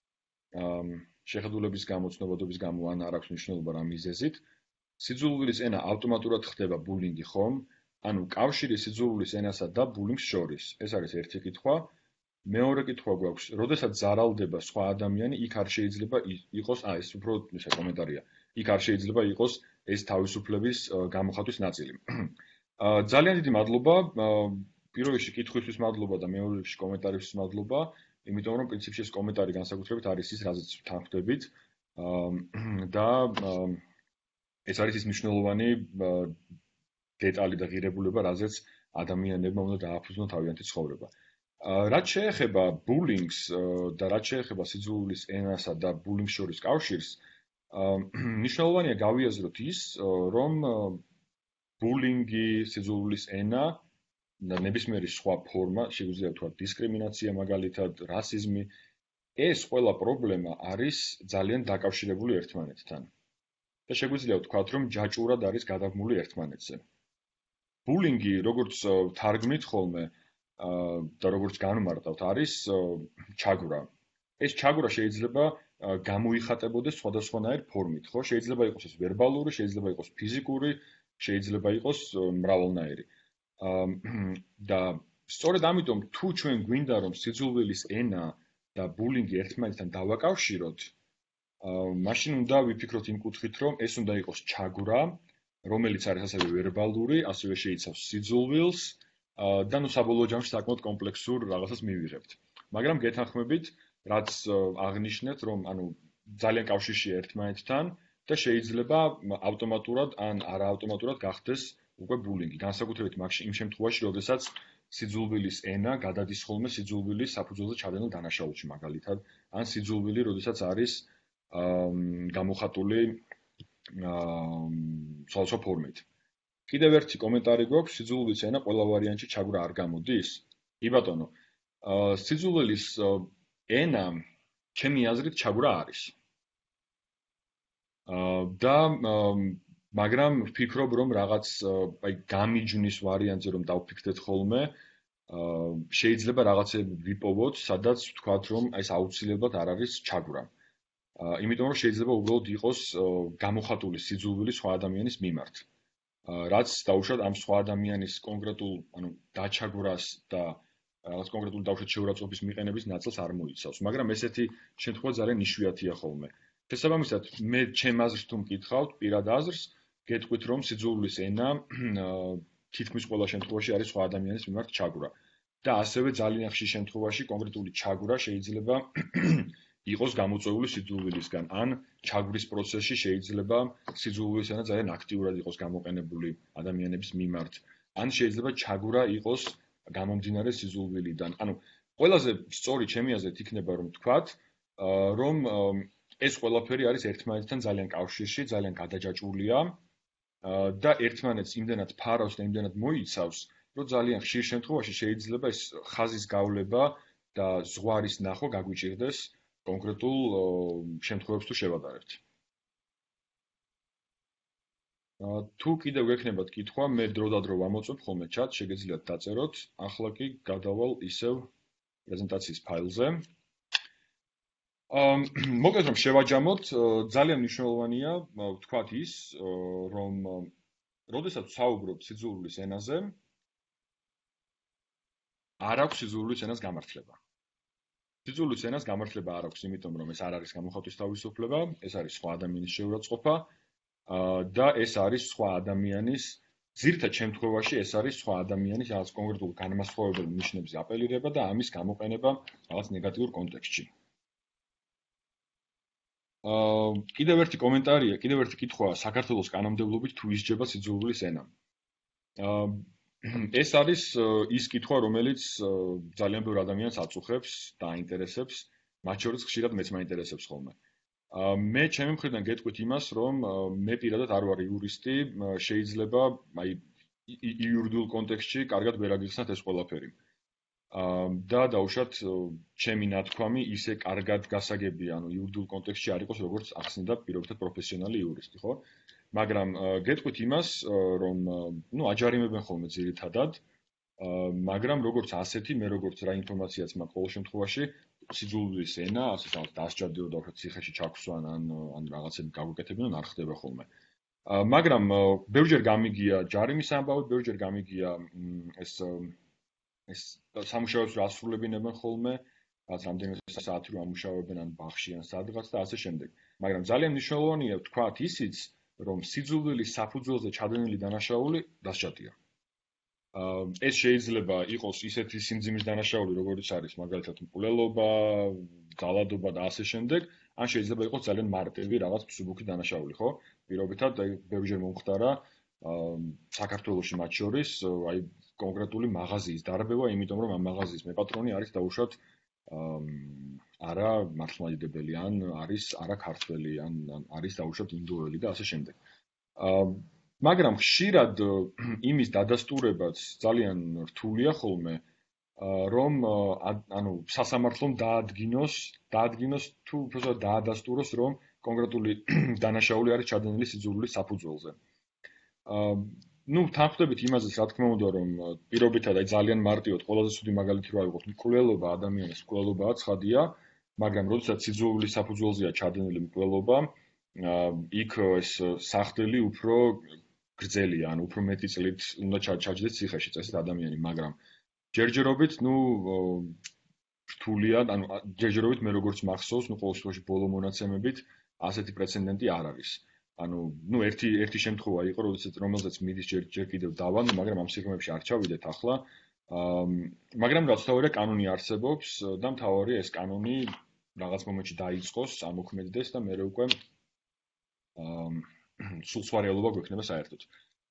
შეხედულების გამო, ცნობადობის გამო ან არ აქვს მნიშვნელობა რა მიზეზით, სიძულვილის ენა ავტომატურად ხდება ბულინგი, ხომ? ანუ კავშირი სიძულვილის ენასა და ბულინგს შორის. ეს არის ერთი კითხვა. მეორე კითხვა გვაქვს, როდესაც ზარალდება სხვა ადამიანი, იქ არ შეიძლება იყოს, ეს უფრო ისე კომენტარია. იქ არ შეიძლება იყოს ეს თავისუფლების გამოხატვის ნაწილი. ძალიან დიდი მადლობა. პირველ რიგში კითხვისთვის მადლობა და მეორე რიგში კომენტარისთვის მადლობა. იმიტომ რომ პრინციპში ეს კომენტარი განსაკუთრებით არის ის, რაზეც თანხმდებით და ეს არის ის მნიშვნელოვანი დეტალი და ღირებულება, რაზეც ადამიანებმა უნდა დააფუძნონ თავიანთი ცხოვრება. რაც შეეხება ბულინგს და რაც შეეხება სიძულვილის ენასა და ბულინგს შორის კავშირს, მნიშვნელოვანია გავიაზროთ ის, რომ ბულინგი, სიძულვილის ენა და ნებისმიერი სხვა ფორმა, შეგვიძლია ვთქვათ დისკრიმინაცია მაგალითად, რასიზმი, ეს ყველა პრობლემა არის ძალიან დაკავშირებული ერთმანეთთან. და შეგვიძლია ვთქვათ, რომ ჯაჭვურად არის გადაბმული ერთმანეთზე. ბულინგი, როგორც თარგმნით ხოლმე და როგორც განმარტავთ, არის ჩაგვრა. ეს ჩაგვრა შეიძლება გამოიხატებოდეს სხვადასხვანაირ ფორმით, ხო? შეიძლება იყოს ეს ვერბალური, შეიძლება იყოს ფიზიკური, შეიძლება იყოს მრავალნაირი. და სწორედ ამიტომ თუ ჩვენ გვინდა რომ სიძულვილის ენა და ბულინგი ერთმანეთთან დავაკავშიროთ, მაშინ უნდა ვიფიქროთ იმ კუთხით, რომ ეს უნდა იყოს ჩაგვრა, რომელიც არის ასევე ვერბალური, ასევე შეიცავს სიძულვილს და ნუ საბოლოო ჯამში საკმაოდ კომპლექსურ რაღაცას მივიღებთ. მაგრამ გეთანხმებით, რაც აღნიშნეთ, რომ ანუ ძალიან კავშირშია ერთმანეთთან და შეიძლება ავტომატურად ან არაავტომატურად გახდეს უკვე ბულინგი. განსაკუთრებით იმ შემთხვევაში, როდესაც სიძულვილის ენა გადადის ხოლმე სიძულვილის საფუძველზე ჩადენილ დანაშაულში მაგალითად, ან სიძულვილი, როდესაც არის გამოხატული სხვადასხვა ფორმით. კიდევ ერთი კომენტარი გვაქვს, სიძულვილის ენა ყველა ვარიანტში ჩაგვრა არ გამოდის? კი ბატონო, სიძულვილის ენა ჩემი აზრით ჩაგვრა არის. და მაგრამ ვფიქრობ, რომ რაღაც გამიჯნის ვარიანტზე რომ დავფიქრდეთ ხოლმე, შეიძლება რაღაცები ვიპოვოთ, სადაც ვთქვათ, რომ ეს აუცილებლად არ არის ჩაგვრა. იმიტომ რომ შეიძლება უბრალოდ იყოს გამოხატული სიძულვილი სხვა ადამიანის მიმართ. რაც დაუშვათ ამ სხვა ადამიანის კონკრეტულ, ანუ დაჩაგვრას და რაღაც კონკრეტული დაუშვათ შეურაცხყოფის მიყენების ნაწილს არ მოიცავს, მაგრამ ესეთი შემთხვევა ძალიან იშვიათია ხოლმე. შესაბამისად, მე ჩემ აზრს თუ მკითხავთ, პირად აზრს, გეტყვით, რომ სიძულვილის ენა თითქმის ყველა შემთხვევაში არის სხვა ადამიანის მიმართ ჩაგვრა. და ასევე ძალიან ხშირ შემთხვევაში კონკრეტული ჩაგვრა შეიძლება იყოს გამოწვეული სიძულვილისგან, ან ჩაგვრის პროცესში შეიძლება სიძულვილის ენა ძალიან აქტიურად იყოს გამოყენებული ადამიანების მიმართ, ან შეიძლება ჩაგვრა იყოს გამომდინარე სიძულვილიდან. ანუ ყველაზე სწორი ჩემი აზრით იქნება რომ თქვათ, რომ ეს ყველაფერი არის ერთმანეთთან ძალიან კავშირში, ძალიან გადაჯაჭვულია და ერთმანეთს იმდენად ფარავს და იმდენად მოიცავს, რომ ძალიან ხშირ შემთხვევაში შეიძლება ეს ხაზის გავლება და ზღვარის ნახვა გაგვიჭირდეს კონკრეტულ შემთხვევებს თუ შევადარებთ. თუ კიდევ გექნებათ კითხვა, მე დროდადრო ვამოწმებ ხოლმე ჩატს, შეგეძლიათ დაწეროთ. ახლა კი გადავალ ისევ პრეზენტაციის ფაილზე. მოკლედ რომ შევაჯამოთ, ძალიან მნიშვნელოვანია ვთქვათ ის, რომ როდესაც საუბრობ სიძულვილის ენაზე, არ აქვს სიძულვილის ენას გამართლება. სიძულვილის ენას გამართლება არ აქვს, იმიტომ რომ ეს არ არის გამოხატვის თავისუფლება, ეს არის სხვა ადამიანის შეურაცხყოფა და ეს არის სხვა ადამიანის ძირითად შემთხვევაში ეს არის სხვა ადამიანის რაღაც კონკრეტულ განმასხვავებელ ნიშნებზე აპელირება და ამის გამოყენება რაღაც ნეგატიურ კონტექსტში. კიდევ ერთი კომენტარია, კიდევ ერთი კითხვაა საქართველოს კანონმდებლობით თუ ისჯება სიძულვილის ენა. ეს არის ის კითხვა, რომელიც ძალიან ბევრ ადამიანს აწუხებს და აინტერესებს, მათ შორის ხშირად მეც მაინტერესებს ხოლმე. მე ჩემი მხრიდან გეტყვით იმას, რომ მე პირადად არ ვარ იურისტი, შეიძლება აი იურიდიულ კონტექსტში კარგად ვერ აგიხსნათ ეს ყველაფერი. და დაუშვათ ჩემი ნათქვამი ისე კარგად გასაგებია, ანუ იურიდიულ კონტექსტში არ იყოს, როგორც ახსნიდა პირობითად პროფესიონალი იურისტი, ხო? მაგრამ გეტყვით იმას, რომ აჯარიმებენ ხოლმე ძირითადად, მაგრამ როგორც ასეთი, მე როგორც რა ინფორმაციაც მაქვს ყოველ შემთხვევაში, სიძულვილის ენა, ასე თავს დასჯადეო და უფრო ციხეში ჩაქვსვან ან რაღაცები გაგვეკეთებინონ არ ხდება ხოლმე. მაგრამ ბევრჯერ გამიგია ჯარიმის ამბავი, ბევრჯერ გამიგია ეს სამუშაოებს რა ასრულებინებენ ხოლმე, რაც რამდენიმე საათი რომ ამუშავებენ ან ბაღში ან სადღაც და ასე შემდეგ. მაგრამ ძალიან მნიშვნელოვანია ვთქვათ ისიც, რომ სიძულვილის საფუძველზე ჩადენილი დანაშაული დასჯადია. ეს შეიძლება იყოს ისეთი სიმძიმის დანაშაული, როგორც არის მაგალითად მკვლელობა, ძალადობა და ასე შემდეგ, ან შეიძლება იყოს ძალიან მარტივი რაღაც მსუბუქი დანაშაული, ხო? პირობითად აი ბევრჯერ მომხდარა საქართველოში მათ შორის აი კონკრეტული მაღაზიის დარბევა, იმიტომ რომ ამ მაღაზიის მეპატრონი არის დაუშვათ არა მართლმადიდებელი, ან არის არა ქართველი, ან არის დაუშვათ ინდოელი და ასე შემდეგ. მაგრამ ხშირად იმის დადასტურებაც ძალიან რთულია ხოლმე, რომ ანუ სასამართლომ დაადგინოს თუ უბრალოდ დაადასტუროს, რომ კონკრეტული დანაშაული არის ჩადენილი სიძულვილის საფუძველზე. თანხმდებით იმაზეც, რა თქმა უნდა, რომ პირობითად აი ძალიან მარტივად ყველაზე ცუდი მაგალითი რა ვიყოთ, მკვლელობა ადამიანის მკვლელობაა ცხადია, მაგრამ როდესაც სიძულვილის საფუძველზეა ჩადენილი მკვლელობა, იქ ეს სახდელი უფრო გრძელია, ანუ უფრო მეტი წლით უნდა ჩაჯდეს ციხეში წესით ადამიანი, მაგრამ ჯერჯერობით, რთულია, ანუ ჯერჯერობით მე როგორც მახსოვს, ყოველ შემთხვევაში ბოლო მონაცემებით ასეთი პრეცედენტი არ არის. ანუ ერთი შემთხვევა იყო, რომელზეც მიდის ჯერ კიდევ დავა, მაგრამ ამ სიღრმეებში არ ჩავიდეთ ახლა. მაგრამ რაც თავია კანონი არსებობს და მთავარია ეს კანონი რაღაც მომენტში დაიწყოს, ამოქმედდეს და მე უკვე სულ სხვა რეალობა გვექნება საერთოდ.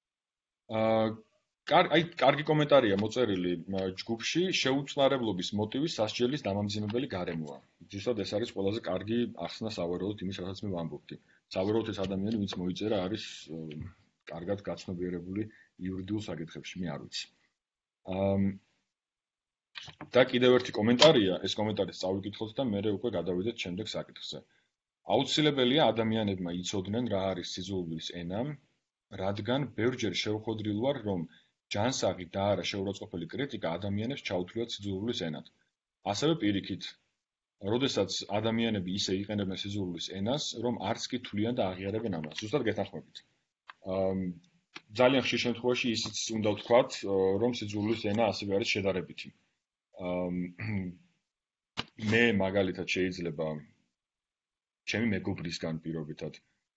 კარგი კომენტარია მოწერილი ჯგუფში, შეუწყლარებლობის მოტივის სასჯელის დამამძიმებელი გარემოა. ზუსტად ეს არის ყველაზე კარგი ახსნა სავარაუდოდ იმის, რასაც მე ვამბობდი. სავარაუდოდ ეს ადამიანი, ვინც მოიწერა, არის კარგად გაცნობიერებული იურიდიულ საკითხებში, მე არ ვიცი. და კიდევ ერთი კომენტარია, ეს კომენტარიც წავიკითხოთ და მე უკვე გადავიდეთ შემდეგ საკითხზე. აუცილებელია ადამიანებმა იცოდნენ რა არის სიძულვილის ენა, რადგან ბევრჯერ შევხვედრილ ვარ, რომ ჯანსაღი და არა შეურაცხყოფელი კრიტიკა ადამიანებს ჩაუთვლიათ სიძულვილის ენად. ასევე პირიქით, როდესაც ადამიანები ისე იყენებენ სიძულვილის ენას, რომ არც კი თვლიან და აღიარებენ ამას. ზუსტად გეთანხმებით. ძალიან ხშირ შემთხვევაში ისიც უნდა ვთქვათ, რომ სიძულვილის ენა ასევე არის შედარებითი. მე მაგალითად შეიძლება ჩემი მეგობრისგან პირობითად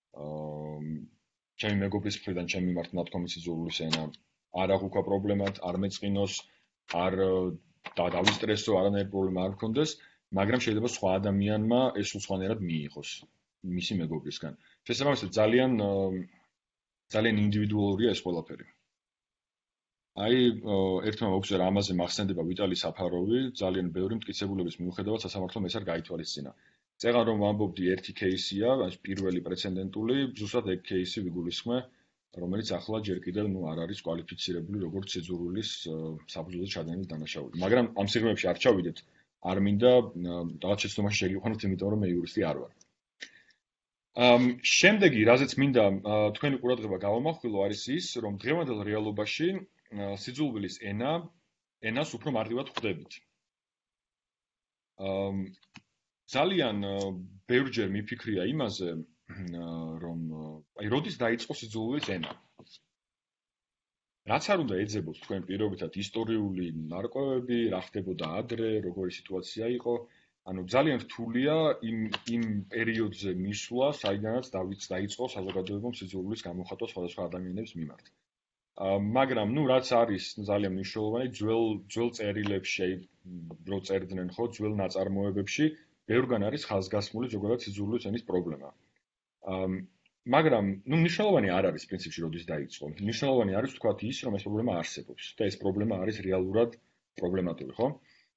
ჩემი მეგობრის მხრიდან ჩემი მიმართ ნათქვამი სიძულვილის ენა არ აღუქვა პრობლემად, არ მეწყინოს, არ დავისტრესო, არანაირი პრობლემა არ მქონდეს, მაგრამ შეიძლება სხვა ადამიანმა ეს უცხოანერად მიიღოს მისი მეგობრისგან. შესაბამისად ძალიან ინდივიდუალურია ეს ყველაფერი. აი, ერთმა მოგწერა ამაზე მახსენდება ვიტალი საფაროვი, ძალიან ბევრი მტკიცებულების მიუხედავად სასამართლომ ეს არ გაითვალისწინა. წეგან რომ ვამბობდი ერთი кейსია, პირველი პრეცედენტული, ზუსტად ეგ кейსი ვიგულისხმე, რომელიც ახლა ჯერ კიდევ არ არის კვალიფიცირებული როგორც სიძულვილის საფუძველზე ჩადენილი დანაშაული. მაგრამ ამ სიღრმეებში არ ჩავიდეთ, არ მინდა რაღაც შეცდომაში შეგიყვანოთ, იმიტომ რომ მე იურისტი არ ვარ. შემდეგი, რაზეც მინდა თქვენი ყურადღება გავამახვილო, არის ის, რომ დღევანდელ რეალობაში სიძულვილის ენას უფრო მარტივად ხვდებით. ძალიან ბევრჯერ მიფიქრია იმაზე, რომ აი როდის დაიწყო სიძულვილის ენა. რაც არ უნდა ეძებოთ თქვენ პირობითად ისტორიული ნარკვევები, რა ხდებოდა ადრე, როგორი სიტუაცია იყო, ანუ ძალიან რთულია იმ პერიოდზე მისვლა, საიდანაც დაიწყო საზოგადოებამ სიძულვილის გამოხატვა სხვადასხვა ადამიანების მიმართ. მაგრამ რაც არის ძალიან მნიშვნელოვანი, ძველ წერილებში, რო წერდნენ ხო, ძველ ნაწარმოებებში, ბევრგან არის ხაზგასმული ზოგადად სიძულვილის ენის პრობლემა. მაგრამ მნიშვნელოვანი არ არის პრინციპში როდის დაიწყო. მნიშვნელოვანი არის თქვათ ის, რომ ეს პრობლემა არსებობს და ეს პრობლემა არის რეალურად პრობლემატური, ხო?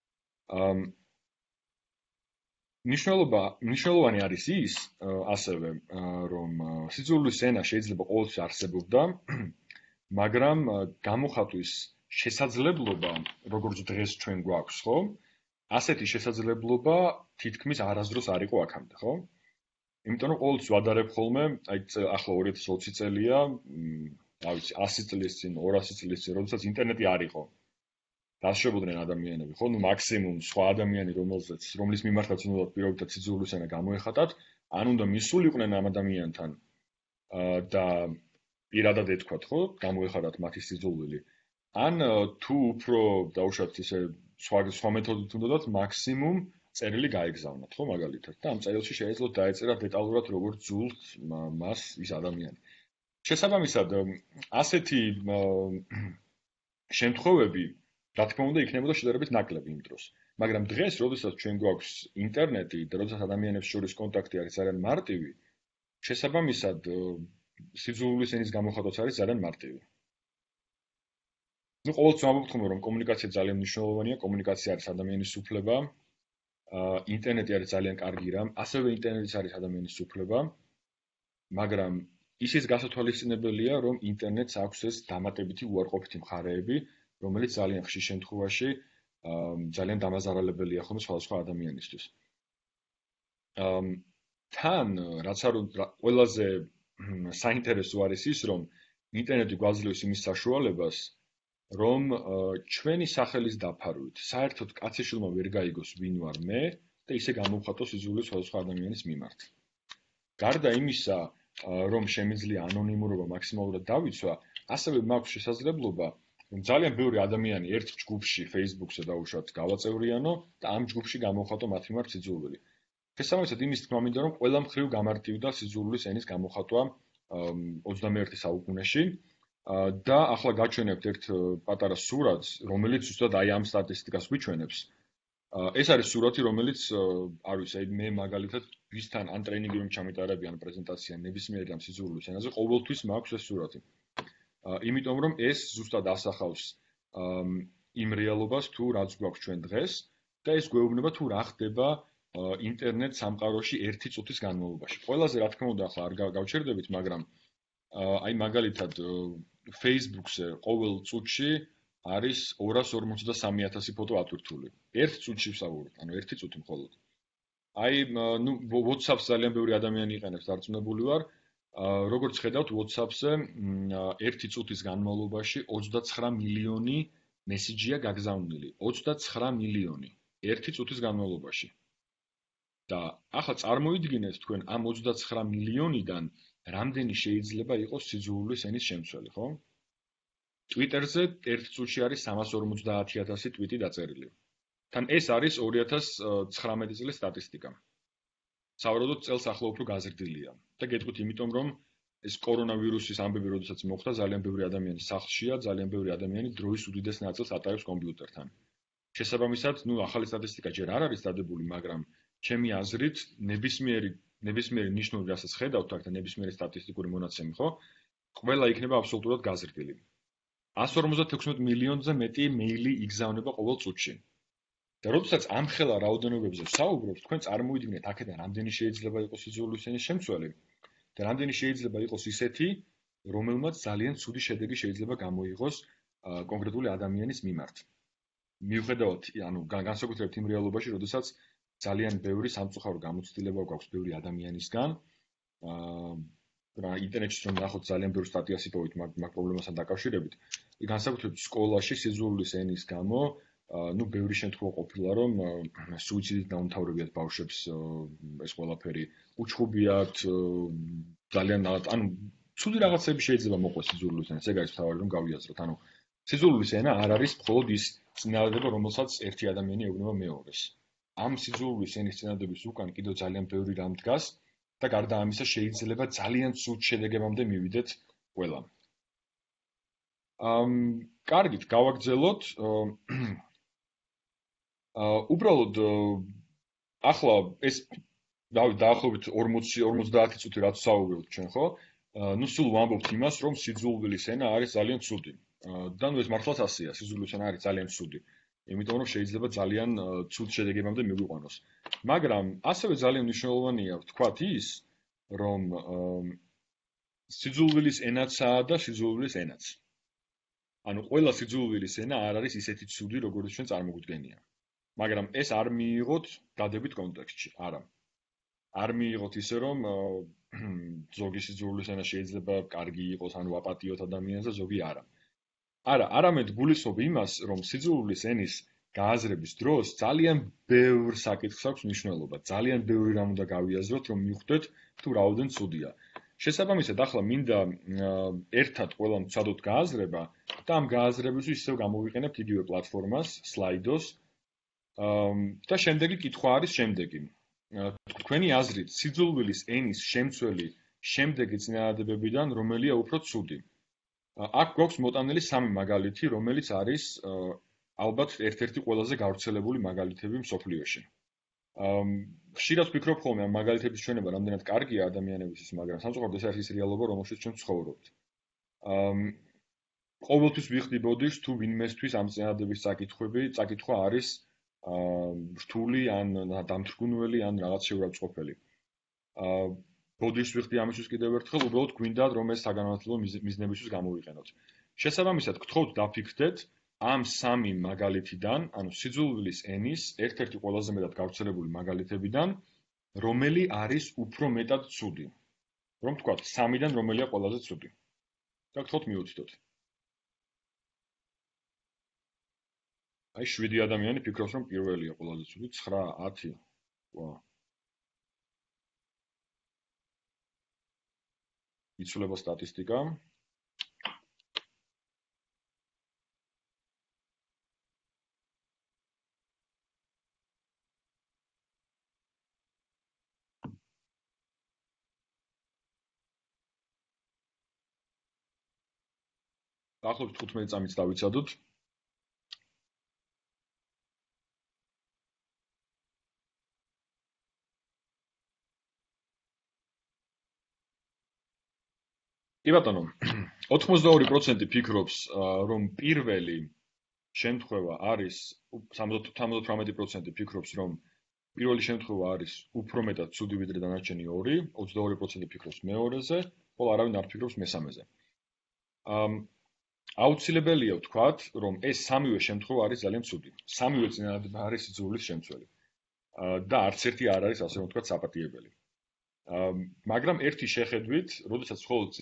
მნიშვნელოვანი არის ის, ასევე, რომ სიძულვილის ენა შეიძლება ყოველთვის არსებობდა, მაგრამ გამოხატვის შესაძლებლობა, როგორც დღეს ჩვენ გვაქვს, ხო? ასეთი შესაძლებლობა თითქმის არასდროს არ იყო აქამდე, ხო? იმიტომ რომ ყოველთვის ვადარებ ხოლმე, აი ახლა 2020 წელია, რა ვიცი, 100 წლის წინ, 200 წლის წინ, როდესაც ინტერნეტი არ იყო. დასშებოდნენ ადამიანები, ხო? ნუ მაქსიმუმ სხვა ადამიანი, რომლის მიმართაც უნდა პირობითად სიძულვილის ენა გამოეხატათ, ან უნდა მისულიყვნენ ამ ადამიანთან და პირადად ეთქვათ, ხო, გამოეხატათ მათი სიძულვილი. ან თუ უფრო დაუშვათ ისე სხვა მეთოდით უნდათ მაქსიმუმ წერილი გაეგზავნათ, ხო, მაგალითად. და ამ წერილში შეიძლება დაეწერათ დეტალურად როგორ ძულთ მას ის ადამიანი. შესაბამისად, ასეთი შემთხვევები, რა თქმა უნდა, იქნებოდა შედარებით ნაკლები იმ დროს. მაგრამ დღეს, როდესაც ჩვენ გვაქვს ინტერნეტი და როდესაც ადამიანებს შორის კონტაქტი არის ძალიან მარტივი, შესაბამისად, სიძულვილის ენის გამოხატვაც არის ძალიან მარტივი. ნუ ყოველთვის ვამბობთ ხოლმე, რომ კომუნიკაცია ძალიან მნიშვნელოვანია, კომუნიკაცია არის ადამიანის უფლება. ინტერნეტი არის ძალიან კარგი რამ, ასევე ინტერნეტიც არის ადამიანის უფლება, მაგრამ ისიც გასათვალისწინებელია, რომ ინტერნეტს აქვს ეს დამატებითი უარყოფითი მხარეები, რომელიც ძალიან ხშირ შემთხვევაში ძალიან დამაზარალებელია ხოლმე სხვადასხვა ადამიანისთვის. თან, რაც ყველაზე საინტერესო არის ის, რომ ინტერნეტი გვაძლევს იმის საშუალებას, რომ ჩვენი სახელის დაფარვით საერთოდ კაცეშვილმა ვერ გაიგოს ვინ ვარ მე და ისე გამოვხატოს სიძულვილის სხვადასხვა ადამიანის მიმართ. გარდა იმისა, რომ შემიძლია ანონიმურობა მაქსიმალურად დავიცვა, ასევე მაქვს შესაძლებლობა, რომ ძალიან ბევრი ადამიანი ერთ ჯგუფში Facebook-ზე დაუშვათ გავაწევრიანო და ამ ჯგუფში გამოვხატო მათ მიმართ სიძულვილი. შესაბამისად იმის თქმა მინდა, რომ ყველა მხრივ გამარტივდა სიძულვილის ენის გამოხატვა 21 საუკუნეში. და ახლა გაჩვენებთ ერთ პატარა სურათს, რომელიც ზუსტად აი ამ სტატისტიკას გვიჩვენებს. ეს არის სურათი, რომელიც არ ვიცი, აი მე მაგალითად ვისთან ან ტრენინგი რომ ჩამიტარები ან პრეზენტაცია ნებისმიერ ამ სიძულვილის ენაზე, ყოველთვის მაქვს ეს სურათი. იმიტომ რომ ეს ზუსტად ასახავს იმ რეალობას თუ რაც გვაქვს ჩვენ დღეს და ეს გვეუბნება თუ რა ხდება ინტერნეტ სამყაროში ერთი წუთის განმავლობაში. ყველაზე რა თქმა უნდა ახლა არ გავჩერდებით, მაგრამ აი მაგალითად Facebook-ზე ყოველ წუთში არის 253,000 ფოტო ატვირთული. ერთ წუთში ვსაუბრობ, ანუ ერთი წუთი მხოლოდ. აი, ნუ WhatsApp-ს ძალიან ბევრი ადამიანი იყენებს, დარწმუნებული ვარ. როგორც ხედავთ WhatsApp-ზე, ერთი წუთის განმავლობაში 29 მილიონი მესიჯია გაგზავნილი. 29 მილიონი ერთი წუთის განმავლობაში. და ახლა წარმოიდგინეთ თქვენ ამ 29 მილიონიდან რამდენი შეიძლება იყოს სიძულვილის ენის შემცველი, ხო? Twitter-ზე ერთ წუთში არის 350,000 ტვიტი დაწერილი. თან ეს არის 2019 წლის სტატისტიკა. სავარაუდოდ წელს ახლა უფრო გაზრდილია. და გეტყვით იმიტომ, რომ ეს კორონავირუსის ამბები, როდესაც მოხდა, ძალიან ბევრი ადამიანი სახლშია, ძალიან ბევრი ადამიანი დროის უდიდეს ნაწილს ატარებს კომპიუტერთან. შესაბამისად, ნუ ახალი სტატისტიკა ჯერ არ არის დადებული, მაგრამ ჩემი აზრით, ნებისმიერი ნიშნული, რასაც ხედავთ აქ და ნებისმიერი სტატისტიკური მონაცემი, ხო? ყველა იქნება აბსოლუტურად გაზრდილი. 156 მილიონზე მეტი მეილი იგზავნება ყოველ წუთში. და როდესაც ამ ხელა რაოდენობებზე ვსაუბრობთ, თქვენ წარმოიდგინეთ, აქედან რამდენი შეიძლება იყოს სიძულვილის ენის შემცველი და რამდენი შეიძლება იყოს ისეთი, რომელმაც ძალიან ცუდი შედეგი შეიძლება გამოიღოს კონკრეტული ადამიანის მიმართ. მიუხედავად, ანუ განსაკუთრებით იმ რეალობაში, როდესაც ძალიან ბევრი სამწუხარო გამოცდილება გვაქვს ბევრი ადამიანისგან. ინტერნეტში რომ ნახოთ ძალიან ბევრი სტატიას იპოვეთ მაგ პრობლემასთან დაკავშირებით. განსაკუთრებით სკოლაში სიძულვილის ენის გამო ნუ ბევრი შემთხვევა ყოფილა, რომ სუიციდით დაუმთავრებიათ ბავშვებს ეს ყველაფერი უჩხუბიათ, ძალიან რაღაც, ანუ ცუდი რაღაცები შეიძლება მოყვეს სიძულვილის ენას, ეგ არის თავი რომ გავიაზროთ. ანუ სიძულვილის ენა არ არის მხოლოდ ის წინადადება, რომელსაც ერთი ადამიანი ეუბნება მეორეს. ამ სიძულვილის ენის წინადადების უკან კიდევ ძალიან ბევრი რამ დგას და გარდა ამისა შეიძლება ძალიან ცუდ შედეგებამდე მივიდეთ ყველამ. კარგით, გავაგრძელოთ. უბრალოდ ახლა ეს დაახლოებით 40-50 წუთი რაც ვსაუბრობთ ჩვენ, ხო? ნუ სულ ვამბობთ იმას, რომ სიძულვილის ენა არის ძალიან ცუდი. და ნუ ეს მართლაც ასეა, სიძულვილის ენა არის ძალიან ცუდი. იმიტომ რომ შეიძლება ძალიან ცუდ შედეგებამდე მიგვიყვანოს. მაგრამ ასევე ძალიან მნიშვნელოვანია ვთქვათ ის, რომ სიძულვილის ენაცაა და სიძულვილის ენაც. ანუ ყველა სიძულვილის ენა არ არის ისეთი ცუდი, როგორც ჩვენ წარმოგვიდგენია. მაგრამ ეს არ მიიღოთ დადებით კონტექსტში, არა. არ მიიღოთ ისე რომ ზოგი სიძულვილის ენა შეიძლება კარგი იყოს, ანუ აპატიოთ ადამიანს და ზოგი არა. არა, არამედ გულისხმობ იმას, რომ სიძულვილის ენის გააზრების დროს ძალიან ბევრ საკითხს აქვს მნიშვნელობა. ძალიან ბევრი რამ უნდა გავიაზროთ, რომ მივხვდეთ თუ რაოდენ ცუდია. შესაბამისად, ახლა მინდა ერთად ყველამ ვცადოთ გააზრება და ამ გააზრებისთვის ისევ გამოვიყენებთ იგივე პლატფორმას, Slido-ს. და შემდეგი კითხვა არის შემდეგი. თქვენი აზრით, სიძულვილის ენის შემცველი შემდეგი წინადადებებიდან რომელია უფრო ცუდი? აქ გვაქვს მოტანილი სამი მაგალითი, რომელიც არის ალბათ ერთ-ერთი ყველაზე გავრცელებული მაგალითები მსოფლიოში. ხშირად ვფიქრობ ხოლმე ამ მაგალითების ჩვენება რამდენად კარგია ადამიანებისთვის, მაგრამ სამწუხაროდ ეს არის ის რეალობა, რომელშიც ჩვენ ცხოვრობთ. ყოველთვის ვიხდი ბოდიშს თუ ვინმესთვის ამ წინადადების წაკითხვა არის რთული ან დამთრგუნველი ან რაღაც შეურაცხყოფელი. ბოდიშს ვიხდი ამისთვის კიდევ ერთხელ, უბრალოდ გვინდათ რომ ეს საგანმანათლებლო მიზნებისთვის გამოვიყენოთ. შესაბამისად, გთხოვთ დაფიქრდეთ ამ სამი მაგალითიდან, ანუ სიძულვილის ენის ერთ-ერთი ყველაზე მეტად გავრცელებული მაგალითებიდან, რომელი არის უფრო მეტად ცუდი. რომ თქვათ, სამიდან რომელია ყველაზე ცუდი. და გთხოვთ მიუთითოთ. აი 7 ადამიანი ფიქრობს, რომ პირველია ყველაზე ცუდი, 9, 10. ვა. იცვლება სტატისტიკა. დაახლოებით 15 წამით დავიცადოთ. კი ბატონო, 82% ფიქრობს, რომ პირველი შემთხვევა არის 78% ფიქრობს, რომ პირველი შემთხვევა არის უფრო მეტად ცუდი ვიდრე დანარჩენი ორი, 22% ფიქრობს მეორეზე, ხოლო არავინ არ ფიქრობს მესამეზე. აუცილებელია ვთქვათ, რომ ეს სამივე შემთხვევა არის ძალიან ცუდი. სამივე წინადადება არის სიძულვილის შემცველი. და არც ერთი არ არის ასე რომ ვთქვათ საპატიებელი. მაგრამ ერთი შეხედვით, როდესაც მხოლოდ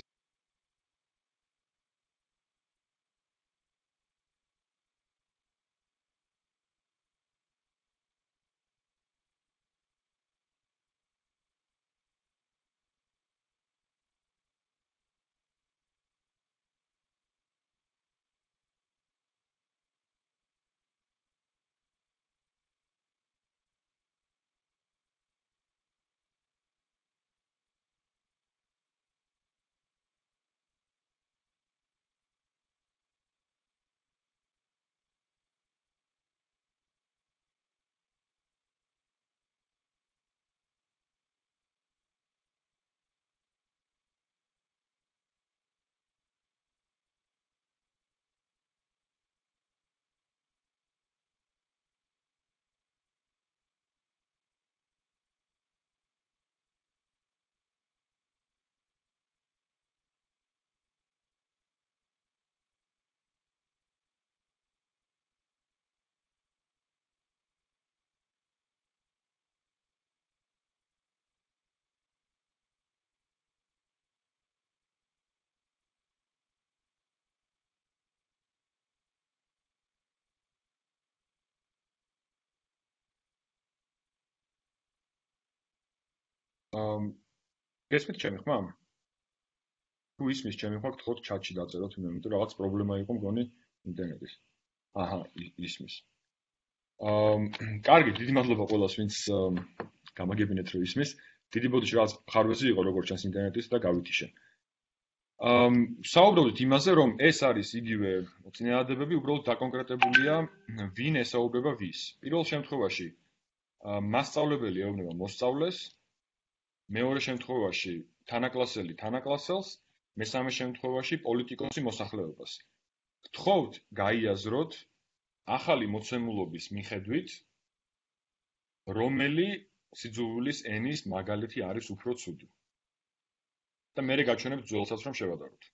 ამ გესმით ჩემი ხმა? თუ ისმის ჩემი ხმა, გთხოვთ ჩატში დაწეროთ, იმიტომ რომ რაღაც პრობლემა იყო მგონი ინტერნეტის. აჰა, ისმის. კარგი, დიდი მადლობა ყველას, ვინც გამაგებინეთ რომ ისმის. დიდი ბოდიში რაღაც ხარვეზი იყო როგორც ჩანს ინტერნეტის და გავითიშე. საუბრობთ იმაზე, რომ ეს არის იგივე წინადადებები, უბრალოდ დაკონკრეტებულია, ვინ ესაუბრება ვის. პირველ შემთხვევაში მასწავლებელი ეუბნება მოსწავლეს, მეორე შემთხვევაში თანაკლასელი თანაკლასელს, მესამე შემთხვევაში პოლიტიკოსი მოსახლეობას. გთხოვთ გაიაზროთ ახალი მოცემულობის მიხედვით, რომელი სიძულვილის ენის მაგალითი არის უფრო ცუდი. და მე გაჩვენებთ ძველსაც რომ შევადაროთ.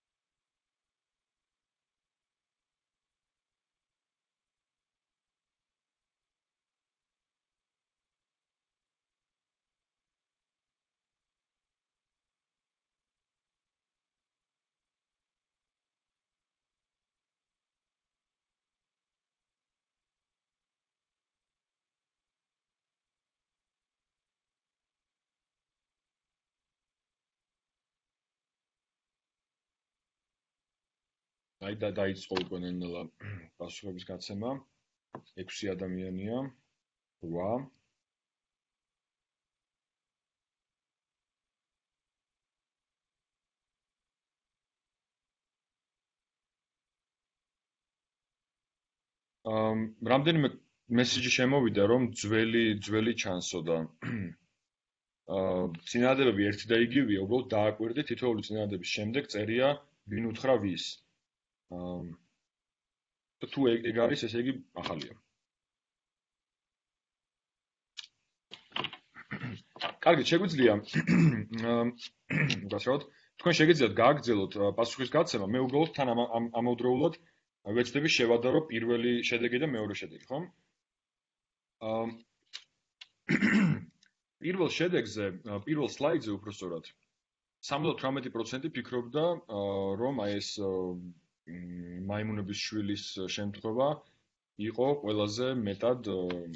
აი და დაიწყო უკვე ნელ-ნელა პასუხების გაცემა. 6 ადამიანია, 8. რამდენიმე მესიჯი შემოვიდა, რომ ძველი ჩანსო და წინადადებები ერთი და იგივეა, უბრალოდ დააკვირდით თითოეული წინადადების შემდეგ წერია ვინ უთხრა ვის. თუ ეგ არის, ესე იგი ახალია. კარგი, შეგვიძლია გასაუბროთ, თქვენ შეგიძლიათ გააგრძელოთ პასუხის გაცემა, მე უბრალოდ თან ამავდროულად ვეცდები შევადარო პირველი შედეგი და მეორე შედეგი, ხო? პირველ შედეგზე, პირველ სლაიდზე უბრალოდ 78% ფიქრობდა, რომ აი ეს მაიმუნების შვილის შემთხვევა იყო ყველაზე მეტად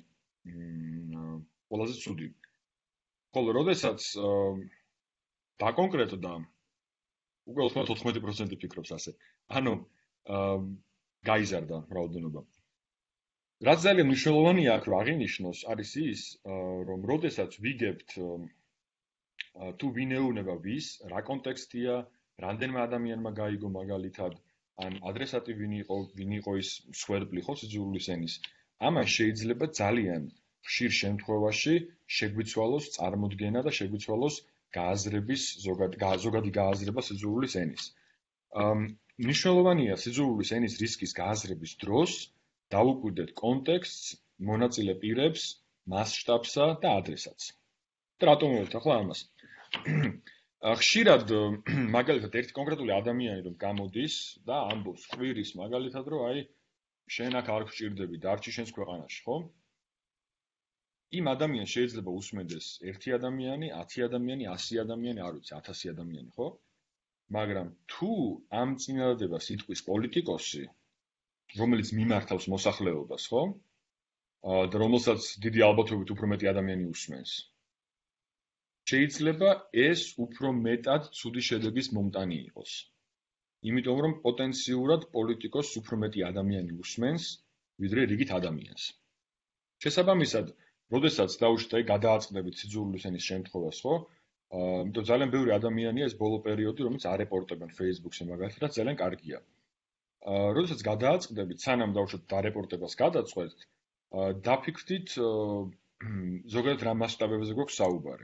ყველაზე ცუდი. ხოლო როდესაც დაკონკრეტდა, უკვე 14% ფიქრობს ასე. ანუ გაიზარდა რაოდენობა. რაც ძალიან მნიშვნელოვანია აქ რომ აღინიშნოს, არის ის, რომ როდესაც ვიგებთ თუ ვინ ეუბნება ვის, რა კონტექსტია, რამდენმა ადამიანმა გაიგო მაგალითად, ან ადრესატი ვინ იყო ის მსხვერპლი ხო სიძულვილის ენის. ამან შეიძლება ძალიან ხშირ შემთხვევაში შეგვიცვალოს წარმოდგენა და შეგვიცვალოს გააზრების ზოგადი გააზრება სიძულვილის ენის. მნიშვნელოვანია სიძულვილის ენის რისკის გააზრების დროს დავუკვირდეთ კონტექსტს, მონაწილე პირებს, მასშტაბსა და ადრესატს. და რატომ ვიყავთ ახლა ამას? ხშირად მაგალითად ერთი კონკრეტული ადამიანი რომ გამოდის და ამბობს ყვირის მაგალითად რომ აი შენ აქ არ გჭირდები დარჩი შენს ქვეყანაში, ხო? იმ ადამიანს შეიძლება უსმენდეს 1 ადამიანი, 10 ადამიანი, 100 ადამიანი, არ ვიცი, 1000 ადამიანი, ხო? მაგრამ თუ ამ წინადადებას იტყვის პოლიტიკოსი, რომელიც მიმართავს მოსახლეობას, ხო? და რომელსაც დიდი ალბათობით უფრო მეტი ადამიანი უსმენს. შეიძლება ეს უფრო მეტად ცუდი შედეგის მომტანი იყოს. იმიტომ რომ პოტენციურად პოლიტიკოსს უფრო მეტი ადამიანი უსმენს, ვიდრე რიგით ადამიანს. შესაბამისად, როდესაც დაუშვით აი გადააწყდებით სიძულვილის ენის შემთხვევას, ხო? იმიტომ ძალიან ბევრი ადამიანია ეს ბოლო პერიოდი, რომელიც არეპორტებენ Facebook-ზე მაგალითად, რაც ძალიან კარგია. როდესაც გადააწყდებით, სანამ დაუშვით დარეპორტებას გადაწყვეტთ, დაფიქრდით ზოგადად რა მასშტაბებზე გვაქვს საუბარი.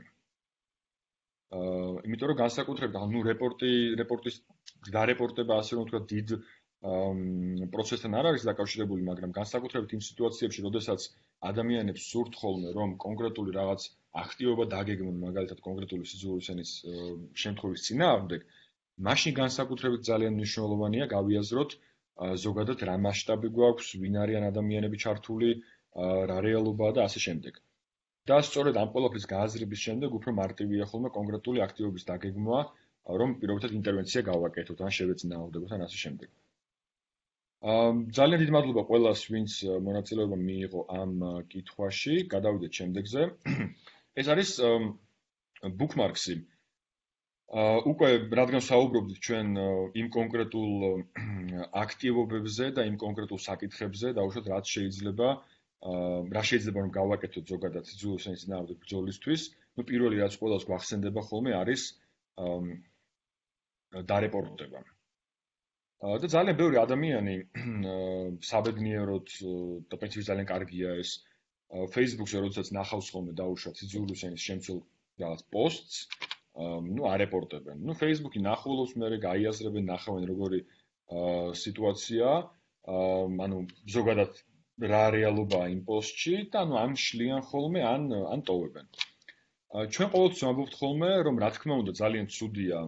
იმიტომ რომ განსაკუთრებით, ანუ რეპორტის დარეპორტება ასე რომ ვთქვათ დიდ პროცესთან არ არის დაკავშირებული, მაგრამ განსაკუთრებით იმ სიტუაციებში, როდესაც ადამიანებს სურთ ხოლმე რომ კონკრეტული რაღაც აქტივობა დაგეგმონ, მაგალითად კონკრეტული სიძულვილის ენის შემთხვევის წინააღმდეგ, მაშინ განსაკუთრებით ძალიან მნიშვნელოვანია გავიაზროთ ზოგადად რა მასშტაბი გვაქვს, ვინ არიან ადამიანები ჩართული, რა რეალობაა და ასე შემდეგ. და სწორედ ამ ყველაფრის გააზრების შემდეგ უფრო მარტივია ხოლმე კონკრეტული აქტივობის დაგეგმვა, რომ პირობითად ინტერვენცია გავაკეთოთ, ან შევეწინააღმდეგოთ, ან ასე შემდეგ. ძალიან დიდი მადლობა ყველას, ვინც მონაწილეობა მიიღო ამ კითხვაში. გადავიდეთ შემდეგზე. ეს არის bookmarks-ი უკვე რადგან საუბრობთ ჩვენ იმ კონკრეტულ აქტივობებზე და იმ კონკრეტულ საკითხებზე, დაუშვათ რა შეიძლება რომ გავაკეთოთ ზოგადად სიძულვის ენის წინააღმდეგ ბრძოლისთვის, ну პირველი რაც ყველას გვახსენდება ხოლმე არის დარეპორტება. და ძალიან ბევრი ადამიანი საბედნიეროდ და პრინციპში ძალიან კარგია ეს Facebook-ზე როდესაც ნახავს ხოლმე დაუშვათ სიძულვის ენის შემცველ რაღაც პოსტს ну არეპორტებენ. ну Facebook-ი ნახულობს, მე გაიაზრებენ, ნახავენ როგორი სიტუაცია, ანუ ზოგადად რა რეალობაა იმ პოსტში და ანუ ან შლიან ხოლმე, ან ტოვებენ. ჩვენ ყოველთვის ვამბობთ ხოლმე, რომ რა თქმა უნდა ძალიან ცუდია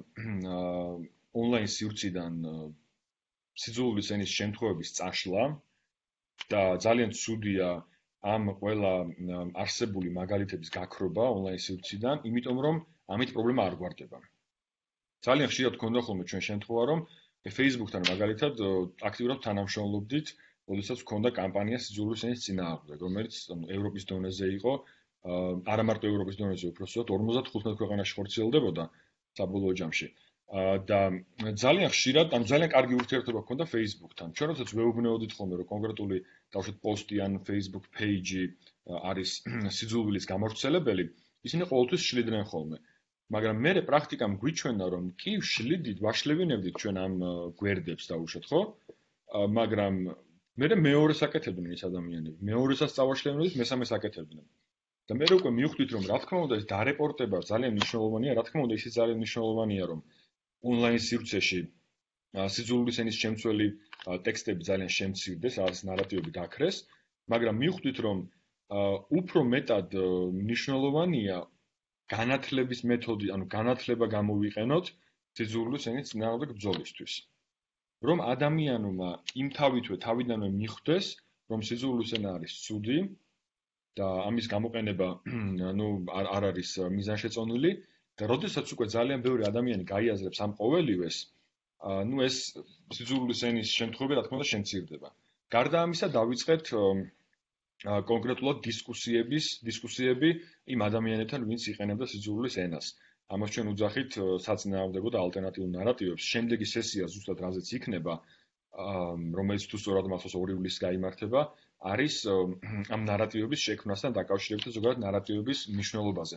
ონლაინ სივრციდან სიძულვის ენის შემთხვევების წაშლა და ძალიან ცუდია ამ ყველა არსებული მაგალითების გაქრობა ონლაინ სივრციდან, იმიტომ რომ ამით პრობლემა არ გვარდება. ძალიან ხშირად გქონდა ხოლმე ჩვენ შემთხვევა, რომ Facebook-თან მაგალითად აქტიურად თანამშრომლობდით, როდესაც გქონდა კამპანია სიძულვის ენის წინააღმდეგ, რომელიც ევროპის დონეზე იყო, არა მარტო ევროპის დონეზე, უпроსტად 55 ქვეყანაში ხორციელდებოდა საბოლოო ჯამში. და ძალიან ხშირად, ან ძალიან კარგი ურთიერთობა გქონდა Facebook-თან. ჩვენ როდესაც ვეუბნეოდით ხოლმე, რომ კონკრეტული დავუშვათ პოსტი ან Facebook page-ი არის სიძულვილის გამავრცელებელი, ისინი ყოველთვის შლიდნენ ხოლმე. მაგრამ მე პრაქტიკამ გვიჩვენა, რომ კი შლიდით, ვაშლევინებდით ჩვენ ამ გვერდებს დაუშვათ, ხო? მაგრამ მე მეორეს აკეთებდნენ ის ადამიანები. მეორესაც წავაშლევინებდით, მესამეს აკეთებდნენ. და მე უკვე მივხვდით, რომ რა თქმა უნდა ეს დარეპორტება ძალიან მნიშვნელოვანია, რა თქმა უნდა ისიც ძალიან მნიშვნელოვანია, რომ ონლაინ სივრცეში სიძულვის ენის შემცველი ტექსტები ძალიან შემცირდეს, რაღაც ნარატივები გაქრეს, მაგრამ მივხვდით, რომ უფრო მეტად მნიშვნელოვანია განათლების მეთოდი, ანუ განათლება გამოვიყენოთ სიძულვის ენის წინააღმდეგ ბრძოლისთვის. რომ ადამიანმა იმ თავიდანვე მიხვდეს, რომ სიძულვის ენა არის ცუდი და ამის გამოყენება ანუ არ არის მიზანშეწონილი და როდესაც უკვე ძალიან ბევრი ადამიანი გაიაზრებს ამ ყოველივეს, ну ეს სიძულვის ენის შემთხვევები რა თქმა უნდა შემცირდება. გარდა ამისა დავიწყეთ კონკრეტულად დისკუსიები იმ ადამიანებთან, ვინც იყენებდა სიძულვის ენას. ამას ჩვენ უძახით საწინააღმდეგო და ალტერნატიულ ნარატივებს. შემდეგი სესია ზუსტად რაზეც იქნება, რომელიც თუ სწორად მახსოვს 2 ივლისს გაიმართება, არის ამ ნარატივების შექმნასთან დაკავშირებით და ზოგადად ნარატივების მნიშვნელობაზე.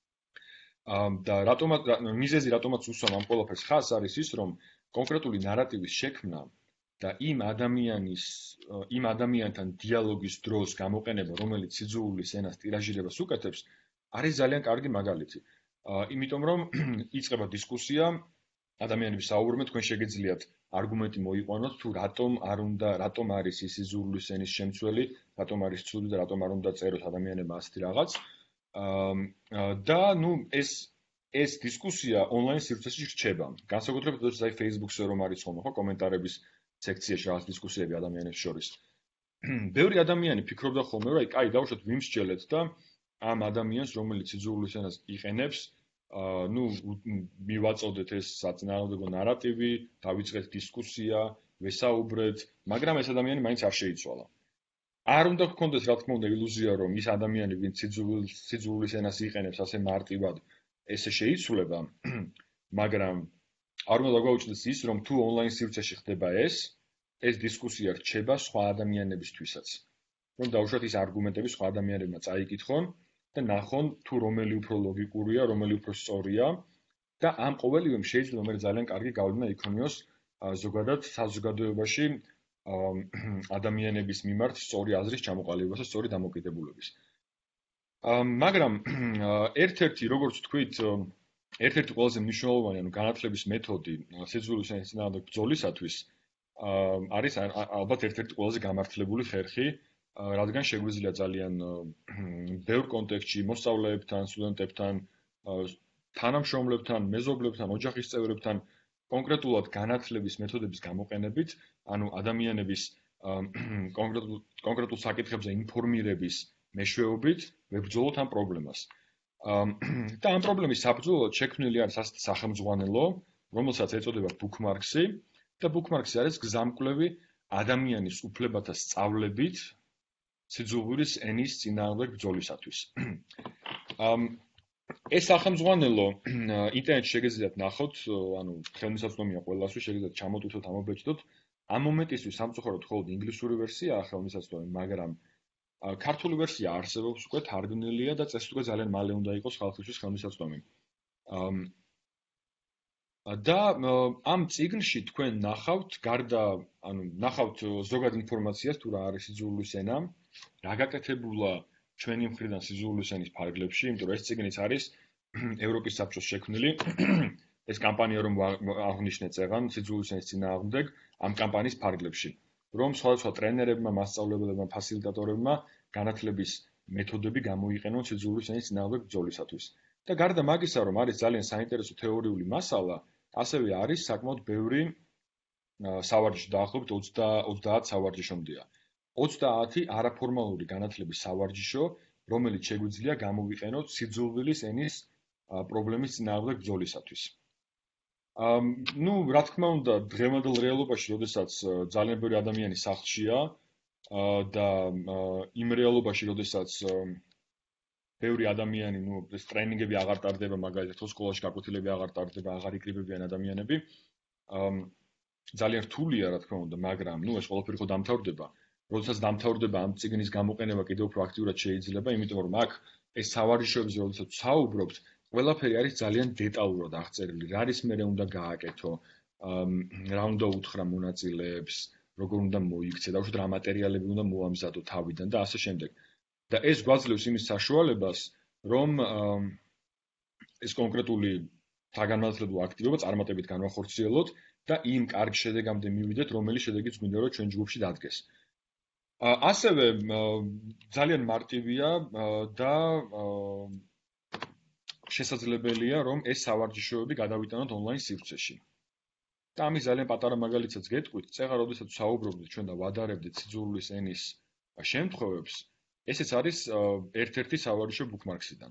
და მიზეზი რატომაც უსვამ ამ ყველაფერს ხაზს არის ის, რომ კონკრეტული ნარატივის შექმნა და იმ ადამიანთან დიალოგის დროს გამოყენება, რომელიც სიძულვის ენას ტირაჟირებას უკეთებს, არის ძალიან კარგი მაგალითი. იმიტომ რომ იწყება დისკუსია, ადამიანები საუბრობენ, თქვენ შეგიძლიათ არგუმენტი მოიყვანოთ თუ რატომ არის ის სიძულვის ენის შემცველი, რატომ არის ცუდი და რატომ არ უნდა წეროთ ადამიანებმა ასეთი რაღაც. და ну ეს დისკუსია ონლაინ სივრცეში რჩება. განსაკუთრებით როდესაც აი Facebook-ზე რომ არის ხოლმე ხო კომენტარების სექციაში რაღაც დისკუსიები ადამიანებს შორის. ბევრი ადამიანი ფიქრობდა ხოლმე, რომ აი კაი დავუშვათ ვიმსჯელეთ და ამ ადამიანს რომელიც სიძულვის ენას იყენებს, ну მივაწოდეთ ეს საწინააღმდეგო ნარატივი, დავიწყეთ დისკუსია, ვესაუბრეთ, მაგრამ ეს ადამიანი მაინც არ შეიცვალა. არ უნდა გქონდეს რა თქმა უნდა ილუზია, რომ ის ადამიანი, ვინც სიძულვის ენას იყენებს ასე მარტივად, ესე შეიცვლება, მაგრამ არ უნდა დაგვაუჩნდეს ის, რომ თუ ონლაინ სივრცეში ხდება ეს დისკუსია რჩება სხვა ადამიანებისთვისაც. რომ დაუშვათ ის არგუმენტები სხვა ადამიანებმა წაიკითხონ და ნახონ თუ რომელი უფრო ლოგიკურია, რომელი უფრო სწორია და ამ ყოველივემ შეიძლება მე ძალიან კარგი გავლენა იქონიოს ზოგადად საზოგადოებაში ადამიანების მიმართ სწორი აზრის ჩამოყალიბებას და სწორი დამოკიდებულების. მაგრამ ერთ-ერთი როგორც თქვით, ერთ-ერთი ყველაზე მნიშვნელოვანი ანუ განათლების მეთოდი სიძულვის ენის წინააღმდეგ ბრძოლისათვის არის ალბათ ერთ-ერთი ყველაზე გამართლებული ხერხი, რადგან შეგვიძლია ძალიან ბევრ კონტექსტში მოსწავლეებთან, სტუდენტებთან, თანამშრომლებთან, მეზობლებთან, ოჯახის წევრებთან კონკრეტულად განათლების მეთოდების გამოყენებით, ანუ ადამიანების კონკრეტულ საკითხებზე ინფორმირების მეშვეობით ვებრძოლოთ ამ პრობლემას. და ამ პრობლემის საბრძოლოდ შექმნილი არის ასეთი სახელმძღვანელო, რომელსაც ეწოდება bookmarks-ი და bookmarks-ი არის გზამკვლევი ადამიანის უფლებათა სწავლებით სიძულვილის ენის წინააღმდეგ ბრძოლისათვის. ეს სახელმძღვანელო ინტერნეტში შეგიძლიათ ნახოთ, ანუ ხელმისაწვდომია ყველასთვის, შეგიძლიათ ჩამოტვირთოთ, ამობეჭდოთ. ამ მომენტისთვის სამწუხაროდ მხოლოდ ინგლისური ვერსიაა ხელმისაწვდომი, მაგრამ ქართული ვერსია არსებობს უკვე, თარგმნილია და წესით უკვე ძალიან მალე უნდა იყოს ხალხისთვის ხელმისაწვდომი. ამ და ამ წიგნში თქვენ ნახავთ, გარდა, ანუ ნახავთ ზოგად ინფორმაციას თუ რა არის სიძულვის ენა, რა გაკეთებულა ჩვენი მხრიდან სიძულვის ენის ფარგლებში, იმიტომ რომ ეს წიგნიც არის ევროპის საბჭოს შექმნილი. ეს კამპანია რომ აღნიშნე წეღან სიძულვის ენის წინააღმდეგ ამ კამპანიის ფარგლებში, რომ სხვადასხვა ტრენერებმა, მასწავლებლებმა, ფასილიტატორებმა განათლების მეთოდები გამოიყენონ სიძულვის ენის წინააღმდეგ ბრძოლისათვის. და გარდა მაგისა, რომ არის ძალიან საინტერესო თეორიული მასალა, ასევე არის საკმაოდ ბევრი სავარჯიშო, დაახლოებით 30 სავარჯიშომდეა. 30 არაფორმალური განათლების სავარჯიშო, რომელიც შეგვიძლია გამოვიყენოთ სიძულვილის ენის პრობლემის წინააღმდეგ ბრძოლისათვის. ნუ, რა თქმა უნდა, დღევანდელ რეალობაში, როდესაც ძალიან ბევრი ადამიანი სახლშია და იმ რეალობაში, როდესაც ბევრი ადამიანი, ნუ, ეს ტრენინგები აღარ ტარდება, მაგალითად, თუ სკოლაში გაკვეთილები აღარ ტარდება, აღარ იკრიბებიან ადამიანები. ძალიან რთულია, რა თქმა უნდა, მაგრამ, ნუ, ეს ყველაფერი ხო დამთავრდება. როდესაც დამთავრდება ამ წიგნის გამოყენება კიდევ უფრო აქტიურად შეიძლება, იმიტომ რომ აქ ეს სავარჯიშოებზე, როდესაც ვსაუბრობთ, ყველაფერი არის ძალიან დეტალურად აღწერილი. რა არის მერე უნდა გააკეთო, რა უნდა უთხრა მონაწილეებს, როგორ უნდა მოიქცე, დაუშვათ რა მატერიალები უნდა მოამზადო თავიდან და ასე შემდეგ. და ეს გვაძლევს იმის საშუალებას, რომ ეს კონკრეტული საგანმანათლებლო აქტივობა წარმატებით განვახორციელოთ და იმ კარგ შედეგამდე მივიდეთ, რომელიც შედეგიც გვინდა რომ ჩვენ ჯგუფში დადგეს. ასევე ძალიან მარტივია და შესაძლებელია, რომ ეს სავარჯიშოები გადავიტანოთ ონლაინ სივრცეში. და ამის ძალიან პატარა მაგალითსაც გეტყვით, წეღარ როდესაც ვსაუბრობდით ჩვენ და ვადარებდით სიძულვის ენის შემთხვევებს, ესეც არის ერთ-ერთი სავარჯიშო ბუქმარქსიდან.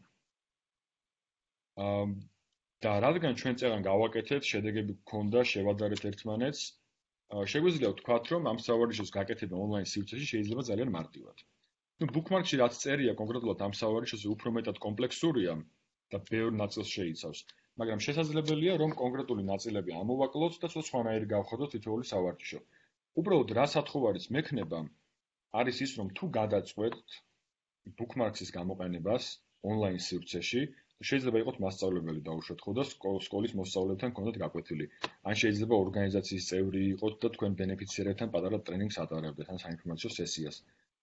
და რადგან ჩვენ წეღან გავაკეთეთ, შედეგები გქონდა, შევადარეთ ერთმანეთს, შეგვიძლია ვთქვათ, რომ ამ სავარჯიშოს გაკეთება ონლაინ სივრცეში შეიძლება ძალიან მარტივად. ნუ ბუქმარკში რაც წერია კონკრეტულად ამ სავარჯიშოზე უფრო მეტად კომპლექსურია და ბევრ ნაწილს შეიცავს, მაგრამ შესაძლებელია, რომ კონკრეტული ნაწილები ამოვაკლოთ და სხვანაირი გავხადოთ თითოეული სავარჯიშო. უბრალოდ რა სათხოვარიც მექნება, არის ის, რომ თუ გადაწყვეტთ ბუქმარკსის გამოყენებას ონლაინ სივრცეში, შეიძლება იყოს მასწავლებელი დაუშვათ ხო და სკოლის მოსწავლეებთან გქონდეთ გაკვეთილი. ან შეიძლება ორგანიზაციის წევრი იყოთ და თქვენ ბენეფიციერებთან პატარა ტრენინგს ატარებდეთ ან საინფორმაციო სესიას.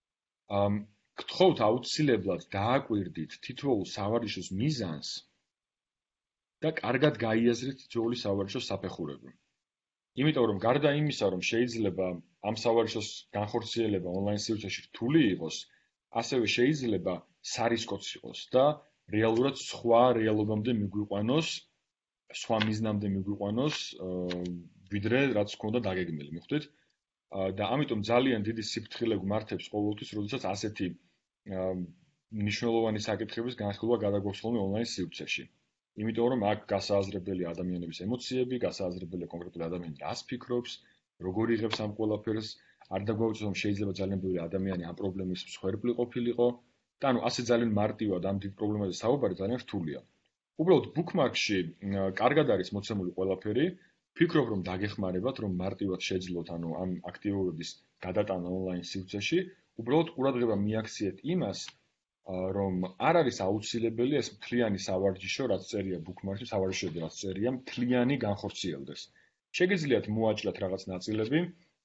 გთხოვთ აუცილებლად დააკვირდით თითოეულ სავარჯიშოს მიზანს და კარგად გაიაზრეთ თითოეული სავარჯიშოს საფეხურები. იმიტომ რომ გარდა იმისა, რომ შეიძლება ამ სავარჯიშოს განხორციელება ონლაინ სივრცეში რთული იყოს, ასევე შეიძლება სარისკოც იყოს და რეალურად სხვა რეალობამდე მიგვიყვანოს, სხვა მიზნამდე მიგვიყვანოს, ვიდრე რაც ჰქონდა დაგეგმილი, მიხვდით? და ამიტომ ძალიან დიდი სიფრთხილე გვმართებს ყოველთვის, როდესაც ასეთი მნიშვნელოვანი საკითხების განხილვა გადაგვაქვს ხოლმე ონლაინ სივრცეში. იმიტომ რომ აქ გასააზრებელია ადამიანების ემოციები, გასააზრებელია კონკრეტული ადამიანი რას ფიქრობს, როგორ იღებს ამ ყველაფერს, არ დაგვაუწყოს რომ შეიძლება ძალიან ბევრი ადამიანი ამ პრობლემის მსხვერპლი ყოფილიყო და ანუ ასე ძალიან მარტივად ამ დიდ პრობლემაზე საუბარი ძალიან რთულია. უბრალოდ ბუქმარკში კარგად არის მოცემული ყველაფერი, ვფიქრობ რომ დაგეხმარებათ, რომ მარტივად შეძლოთ ანუ ამ აქტივობების გადატანა ონლაინ სივრცეში, უბრალოდ ყურადღება მიაქციეთ იმას, რომ არ არის აუცილებელი ეს მთლიანი სავარჯიშო, რაც წერია ბუქმარკში, სავარჯიშოები რაც წერია, მთლიანი განხორციელდეს. შეგიძლიათ მოაჭრათ რაღაც ნაწილები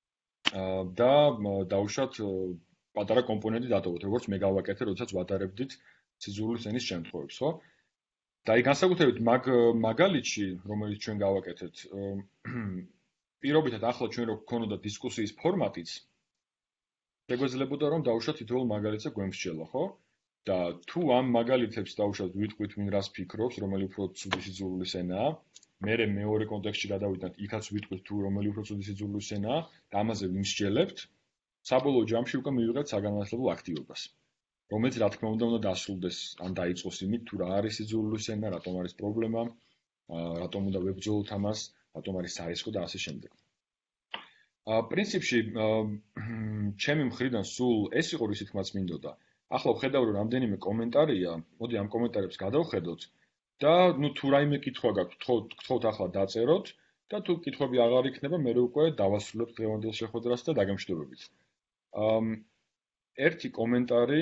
და დაუშვათ პატარა კომპონენტი დატოვოთ, როგორც მე გავაკეთე, როდესაც ვადარებდით სიძულვის ენის შემთხვევებს, ხო? და აი განსაკუთრებით მაგალითში, რომელიც ჩვენ გავაკეთეთ, პირობითად ახლა ჩვენ რო გქონოდა დისკუსიის ფორმატიც, შეგვეძლებოდა რომ დავუშვათ თითოეულ მაგალითზე გვემსჯელა, ხო? და თუ ამ მაგალითებს დავუშვათ ვიტყვით ვინ რას ფიქრობს, რომელი უფრო ცუდი სიძულვის ენაა, მერე მეორე კონტექსტში გადავიდეთ, იქაც ვიტყვით თუ რომელი უფრო ცუდი სიძულვის ენაა და ამაზე ვიმსჯელებთ, საბოლოო ჯამში უკვე მივიღებთ საგანმანათლებლო აქტივობას. რომელიც რა თქმა უნდა დასრულდეს ან დაიწყოს იმით, თუ რა არის სიძულვის ენა, რატომ არის პრობლემა, რატომ უნდა ვებრძოლოთ ამას, რატომ არის სარისკო და ასე შემდეგ. პრინციპში ჩემი მხრიდან სულ ეს იყო რისი თქმაც მინდოდა. ახლა ვხედავ რომ რამდენიმე კომენტარია, მოდი ამ კომენტარებს გადავხედოთ და თუ რაიმე კითხვა გაქვთ, გთხოვთ ახლა დაწეროთ და თუ კითხვები აღარ იქნება, მე უკვე დავასრულებთ დღევანდელ შეხვედრას და დაგემშვიდობებით. ამ ერთი კომენტარი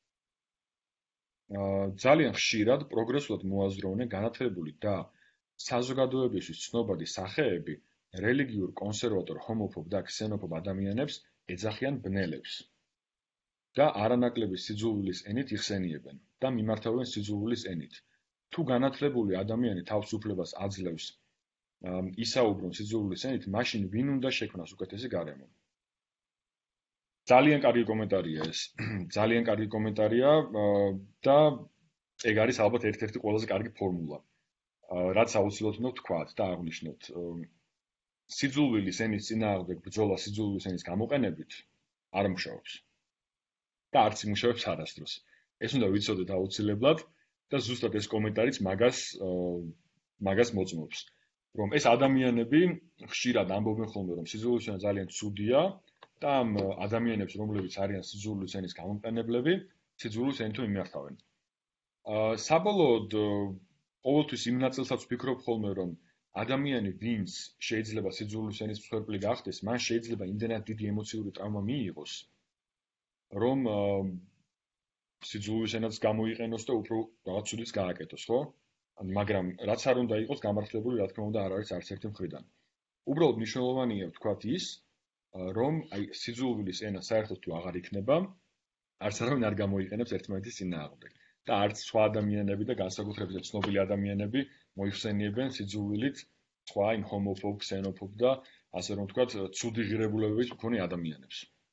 ძალიან ხშირად პროგრესულად მოაზროვნე განათლებული და საზოგადოებისთვის ცნობადი სახეები რელიგიურ კონსერვატორ, ჰომოფობ და ქსენოფობ ადამიანებს ეძახიან ბნელებს და არანაკლები სიძულვილის ენით იხსენიებენ და მიმართავენ სიძულვილის ენით. თუ განათლებული ადამიანი თავს უფლებას აძლევს ისაუბრონ სიძულვილის ენით, მაშინ ვინ უნდა შექმნას უკეთესი გარემო? ძალიან კარგი კომენტარია ეს. ძალიან კარგი კომენტარია და ეგ არის ალბათ ერთ-ერთი ყველაზე კარგი ფორმულა. რაც აუცილებლად უნდა ვთქვათ და აღვნიშნოთ. სიძულვილის ენის წინააღმდეგ ბრძოლა სიძულვილის ენის გამოყენებით არ მუშაობს. და არც იმუშავებს არასდროს. ეს უნდა ვიცოდეთ აუცილებლად და ზუსტად ეს კომენტარიც მაგას მოწმობს. რომ ეს ადამიანები ხშირად ამბობენ ხოლმე რომ სიძულვილის ენა ძალიან ცუდია და ამ ადამიანებს, რომლებიც არიან სიძულვილის ენის გამომყენებლები, სიძულვილის ენით მიმართავენ. საბოლოოდ ყოველთვის იმ ნაწილსაც ვფიქრობ ხოლმე, რომ ადამიანი, ვინც შეიძლება სიძულვილის ენის მსხვერპლი გახდეს, მან შეიძლება იმდენად დიდი ემოციური ტრავმა მიიღოს, რომ სიძულვილის ენაც გამოიყენოს და უფრო რაღაც ცუდიც გააკეთოს, ხო? მაგრამ რაც არ უნდა იყოს გამართლებული, რა თქმა უნდა, არ არის არც ერთი მხრიდან. უბრალოდ მნიშვნელოვანია ვთქვათ ის, რომ აი სიძულვილის ენა საერთოდ თუ აღარ იქნება, არც არავინ არ გამოიყენებს ერთმანეთის წინააღმდეგ და არც სხვა ადამიანები და განსაკუთრებით ცნობილი ადამიანები მოიხსენიებენ სიძულვილით სხვა იმ ჰომოფობ, ქსენოფობ და ასე რომ ვთქვათ, ცუდი ღირებულებების მქონე ადამიანებს.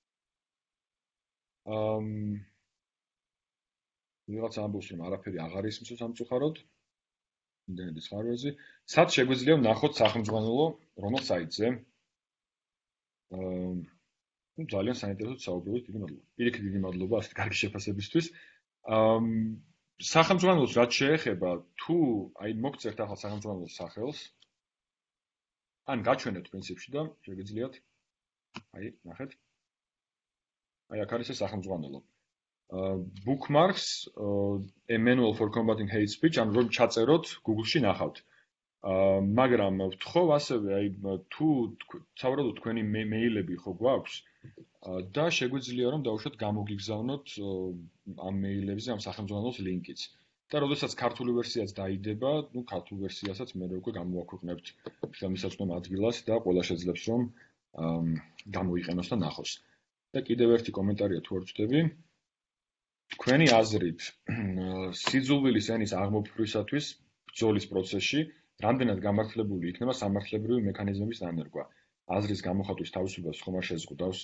ვიღაც ამბობს, რომ არაფერი აღარ ისმის სამწუხაროდ ინტერნეტის ხარვეზე, სად შეგვიძლია ვნახოთ სახელმძღვანელო რომელ საიტზე? ძალიან საინტერესო საუბრობთ, დიდი მადლობა. პირიქით დიდი მადლობა ასეთ კარგი შეფასებისთვის. სახელმძღვანელოს რაც შეეხება, თუ აი მოგწერთ ახლა სახელმძღვანელოს სახელს, ან გაჩვენებთ პრინციპში და შეგიძლიათ აი ნახეთ. აი აქ არის ეს სახელმძღვანელო. Bookmarks, a manual for combating hate speech, ან რომ ჩაწეროთ Google-ში ნახავთ. მაგრამ ვთხოვ ასევე აი თუ სავარაუდოდ თქვენი მეილები ხო გვაქვს და შეგვიძლია რომ დავუშვათ გამოგიგზავნოთ ამ მეილებზე ამ სახელმძღვანელოს ლინკიც. და როდესაც ქართული ვერსიაც დაიდება, ნუ ქართულ ვერსიასაც მე უკვე გამოვაქვეყნებთ ხელმისაწვდომ ადგილას და ყველა შეძლებს რომ გამოიყენოს და ნახოს. და კიდევ ერთი კომენტარია თუ არ ვწდები. თქვენი აზრით, სიძულვილის ენის აღმოფხვრისათვის ბრძოლის პროცესში რამდენად გამართლებული იქნება სამართლებრივი მექანიზმების დანერგვა? აზრის გამოხატვის თავისუფლებას ხომ არ შეზღუდავს?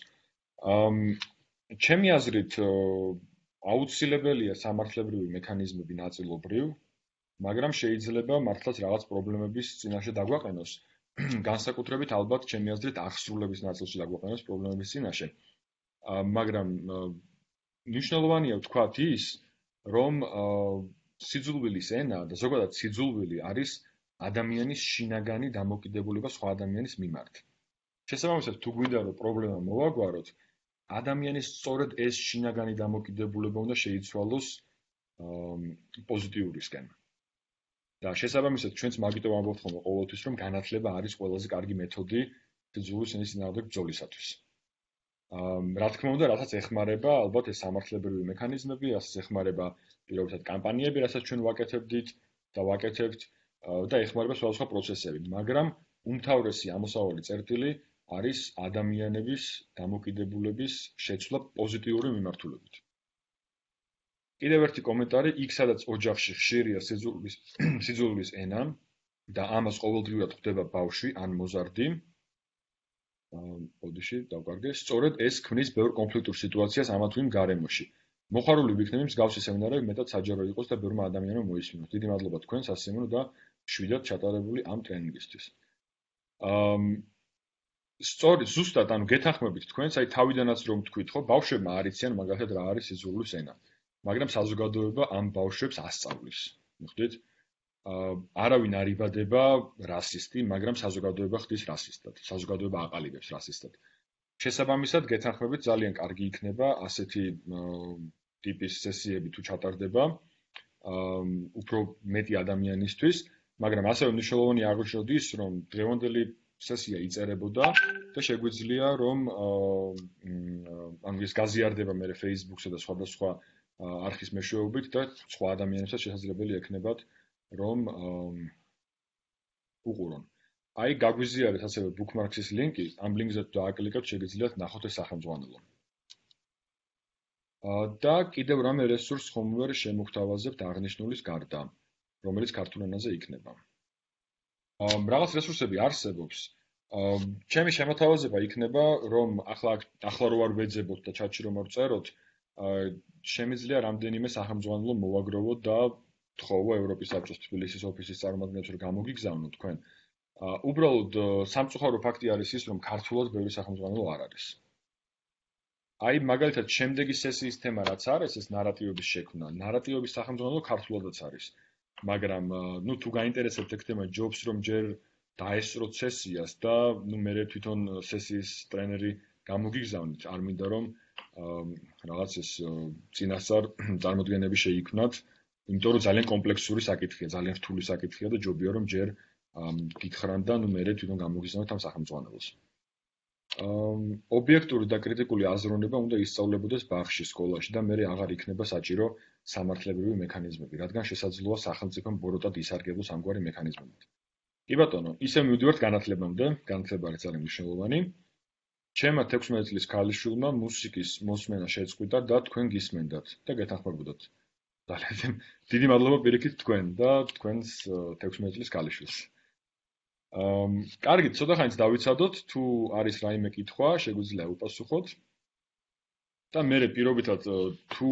ჩემი აზრით, აუცილებელია სამართლებრივი მექანიზმები ნაწილობრივ, მაგრამ შეიძლება მართლაც რაღაც პრობლემების წინაშე დაგვაყენოს. განსაკუთრებით ალბათ ჩემი აზრით აღსრულების ნაწილში დაგვაყენოს პრობლემების წინაშე. მაგრამ მნიშვნელოვანია ვთქვათ ის, რომ სიძულვილის ენა და ზოგადად სიძულვილი არის ადამიანის შინაგანი დამოკიდებულება სხვა ადამიანის მიმართ. შესაბამისად, თუ გვინდა რომ პრობლემა მოვაგვაროთ, ადამიანის სწორედ ეს შინაგანი დამოკიდებულება უნდა შეიცვალოს პოზიტიურისკენ. და შესაბამისად, ჩვენც მაგიტო ვამბობთ ხოლმე ყოველთვის, რომ განათლება არის ყველაზე კარგი მეთოდი სიძულვილის ენის წინააღმდეგ ბრძოლისათვის. რა თქმა უნდა, რასაც ეხმარება ალბათ ეს სამართლებრივი მექანიზმები, რასაც ეხმარება პირობითად კამპანიები, რასაც ჩვენ ვაკეთებდით და ვაკეთებთ და ეხმარება სხვადასხვა პროცესები, მაგრამ უმთავრესი ამოსავალი წერტილი არის ადამიანების დამოკიდებულების შეცვლა პოზიტიური მიმართულებით. კიდევ ერთი კომენტარი, იქ სადაც ოჯახში ხშირია სიძულვილის ენა და ამას ყოველდღიურად ხვდება ბავშვი ან მოზარდი, ოდიში დავკარგე, სწორედ ეს ქმნის ბევრ კონფლიქტურ სიტუაციას ამა თუ იმ გარემოში. მოხარული ვიქნები მსგავსი სემინარები მეტად საჯარო იყოს და ბევრმა ადამიანმა მოისმინოს. დიდი მადლობა თქვენს ასეულო და შვიდად ჩატარებული ამ ტრენინგისთვის. სწორედ ზუსტად ანუ გეთანხმებით თქვენს, აი თავიდანაც რომ თქვით, ხო, ბავშვებმა არ იციან მაგალითად რა არის სიძულვილის ენა. მაგრამ საზოგადოება ამ ბავშვებს ასწავლის. მიხვდით? არავინ არ იბადება რასისტი, მაგრამ საზოგადოება ხდის რასისტად. საზოგადოება აყალიბებს რასისტად. შესაბამისად, გეთანხმებით ძალიან კარგი იქნება ასეთი ტიპის სესიები თუ ჩატარდება, უფრო მეტი ადამიანისთვის, მაგრამ ასევე მნიშვნელოვანი აღმოჩნდა ის, რომ დღევანდელი სესია იწერებოდა და შეგვიძლია რომ ანუ ეს გაზიარდება მე Facebook-ზე და სხვადასხვა არხის მეშვეობით და სხვა ადამიანებსაც შესაძლებელი ექნებათ რომ უყურონ. აი გაგვიზიარეთ ასევე bookmarks-ის ლინკი, ამ ლინკზე თუ დააკლიკებთ შეგიძლიათ ნახოთ ეს სახელმძღვანელო. და კიდევ რამე რესურსს ხომ ვერ შემოგთავაზებთ აღნიშნულის გარდა, რომელიც ქართულ ენაზე იქნება. რაღაც რესურსები არსებობს. ჩემი შემოთავაზება იქნება, რომ ახლა რო არ ვეძებოთ და ჩატში რომ არ წეროთ, შემიძლია რამდენიმე სახელმძღვანელო მოვაგროვოთ და თხოვო ევროპის საბჭოს თბილისის ოფისის წარმომადგენლებს რომ გამოგიგზავნოთ თქვენ. უბრალოდ სამწუხარო ფაქტი არის ის, რომ ქართულად ბევრი სახელმძღვანელო არ არის. აი მაგალითად შემდეგი სესიის თემა რაც არის, ეს ნარატივების შექმნა. ნარატივების სახელმძღვანელო ქართულადაც არის. მაგრამ ნუ თუ გაინტერესებთ ეგ თემა, ჯობს რომ ჯერ დაესწროთ სესიას და ნუ მე თვითონ სესიის ტრენერი გამოგიგზავნით. არ მინდა რომ რაღაც ეს წინასწარ წარმოდგენები შეიქმნათ, იმიტომ რომ ძალიან კომპლექსური საკითხია, ძალიან რთული საკითხია და ჯობია რომ ჯერ გითხრან და ნუ მე თვითონ გამოგიგზავნოთ ამ სახელმძღვანელოს. ობიექტური და კრიტიკული აზროვნება უნდა ისწავლებოდეს ბაღში, სკოლაში და მე აღარ იქნება საჭირო სამართლებრივი მექანიზმები, რადგან შესაძლოა სახელმწიფომ ბოროტად ისარგებლოს ამგვარი მექანიზმებით. კი ბატონო, ისე მივდივართ განათლებამდე, განათლება არის ძალიან მნიშვნელოვანი. ჩემმა 16 წლის ქალიშვილმა მუსიკის მოსმენა შეწყვიტა და თქვენ გისმენდათ და გეთანხმებოდათ. ძალიან დიდი მადლობა პირიქით თქვენ და თქვენს 16 წლის ქალიშვილს. კარგი, ცოტა ხანით დავიცადოთ, თუ არის რაიმე კითხვა, შეგვიძლია უპასუხოთ. და მე პირობითად თუ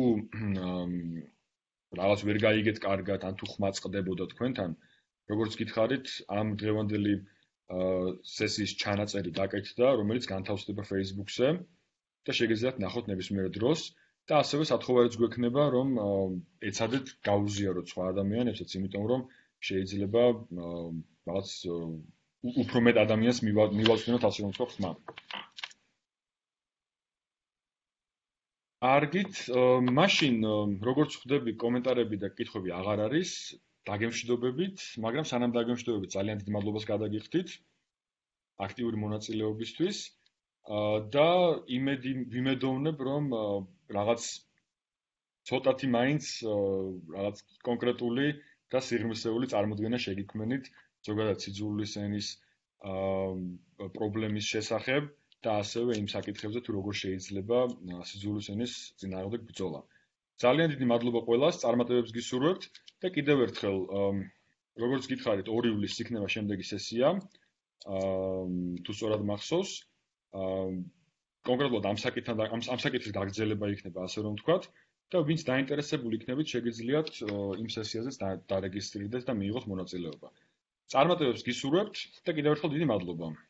რაღაც ვერ გაიგეთ კარგად, ან თუ ხმა წყდებოდა თქვენთან, როგორც გითხარით, ამ დღევანდელი სესიის ჩანაწერი დაკეთდა, რომელიც განთავსდება Facebook-ზე და შეგიძლიათ ნახოთ ნებისმიერ დროს და ასევე სათხოვარიც გვექნება, რომ ეცადეთ გაუზიაროთ სხვა ადამიანებსაც, იმიტომ რომ შეიძლება რაღაც უფრო მეტ ადამიანს მივაწვდინოთ ასე რომ ვთქვა ხმა. არგით, მაშინ როგორც ხვდები, კომენტარები და კითხვები აღარ არის, დაგემშვიდობებით, მაგრამ სანამ დაგემშვიდობებით, ძალიან დიდ მადლობას გადაგიხდით აქტიური მონაწილეობისთვის და ვიმედოვნებ, რომ რაღაც ცოტათი მაინც რაღაც კონკრეტული და სიღრმისეული წარმოდგენა შეგიქმნით ზოგადად სიძულვის ენის პრობლემის შესახებ და ასევე იმ საკითხებზე თუ როგორ შეიძლება სიძულვის ენის წინააღმდეგ ბრძოლა. ძალიან დიდი მადლობა ყველას, წარმატებებს გისურვებთ და კიდევ ერთხელ როგორც გითხარით, 2 ივლისს იქნება შემდეგი სესია. თუ სწორად მახსოვს, კონკრეტულად ამ საკითხის გაგრძელება იქნება, ასე რომ ვთქვათ, და ვინც დაინტერესებული იქნებით, შეგიძლიათ იმ სესიაზეც დარეგისტრირდეს და მიიღოთ მონაწილეობა. წარმატებებს გისურვებთ და კიდევ ერთხელ დიდი მადლობა.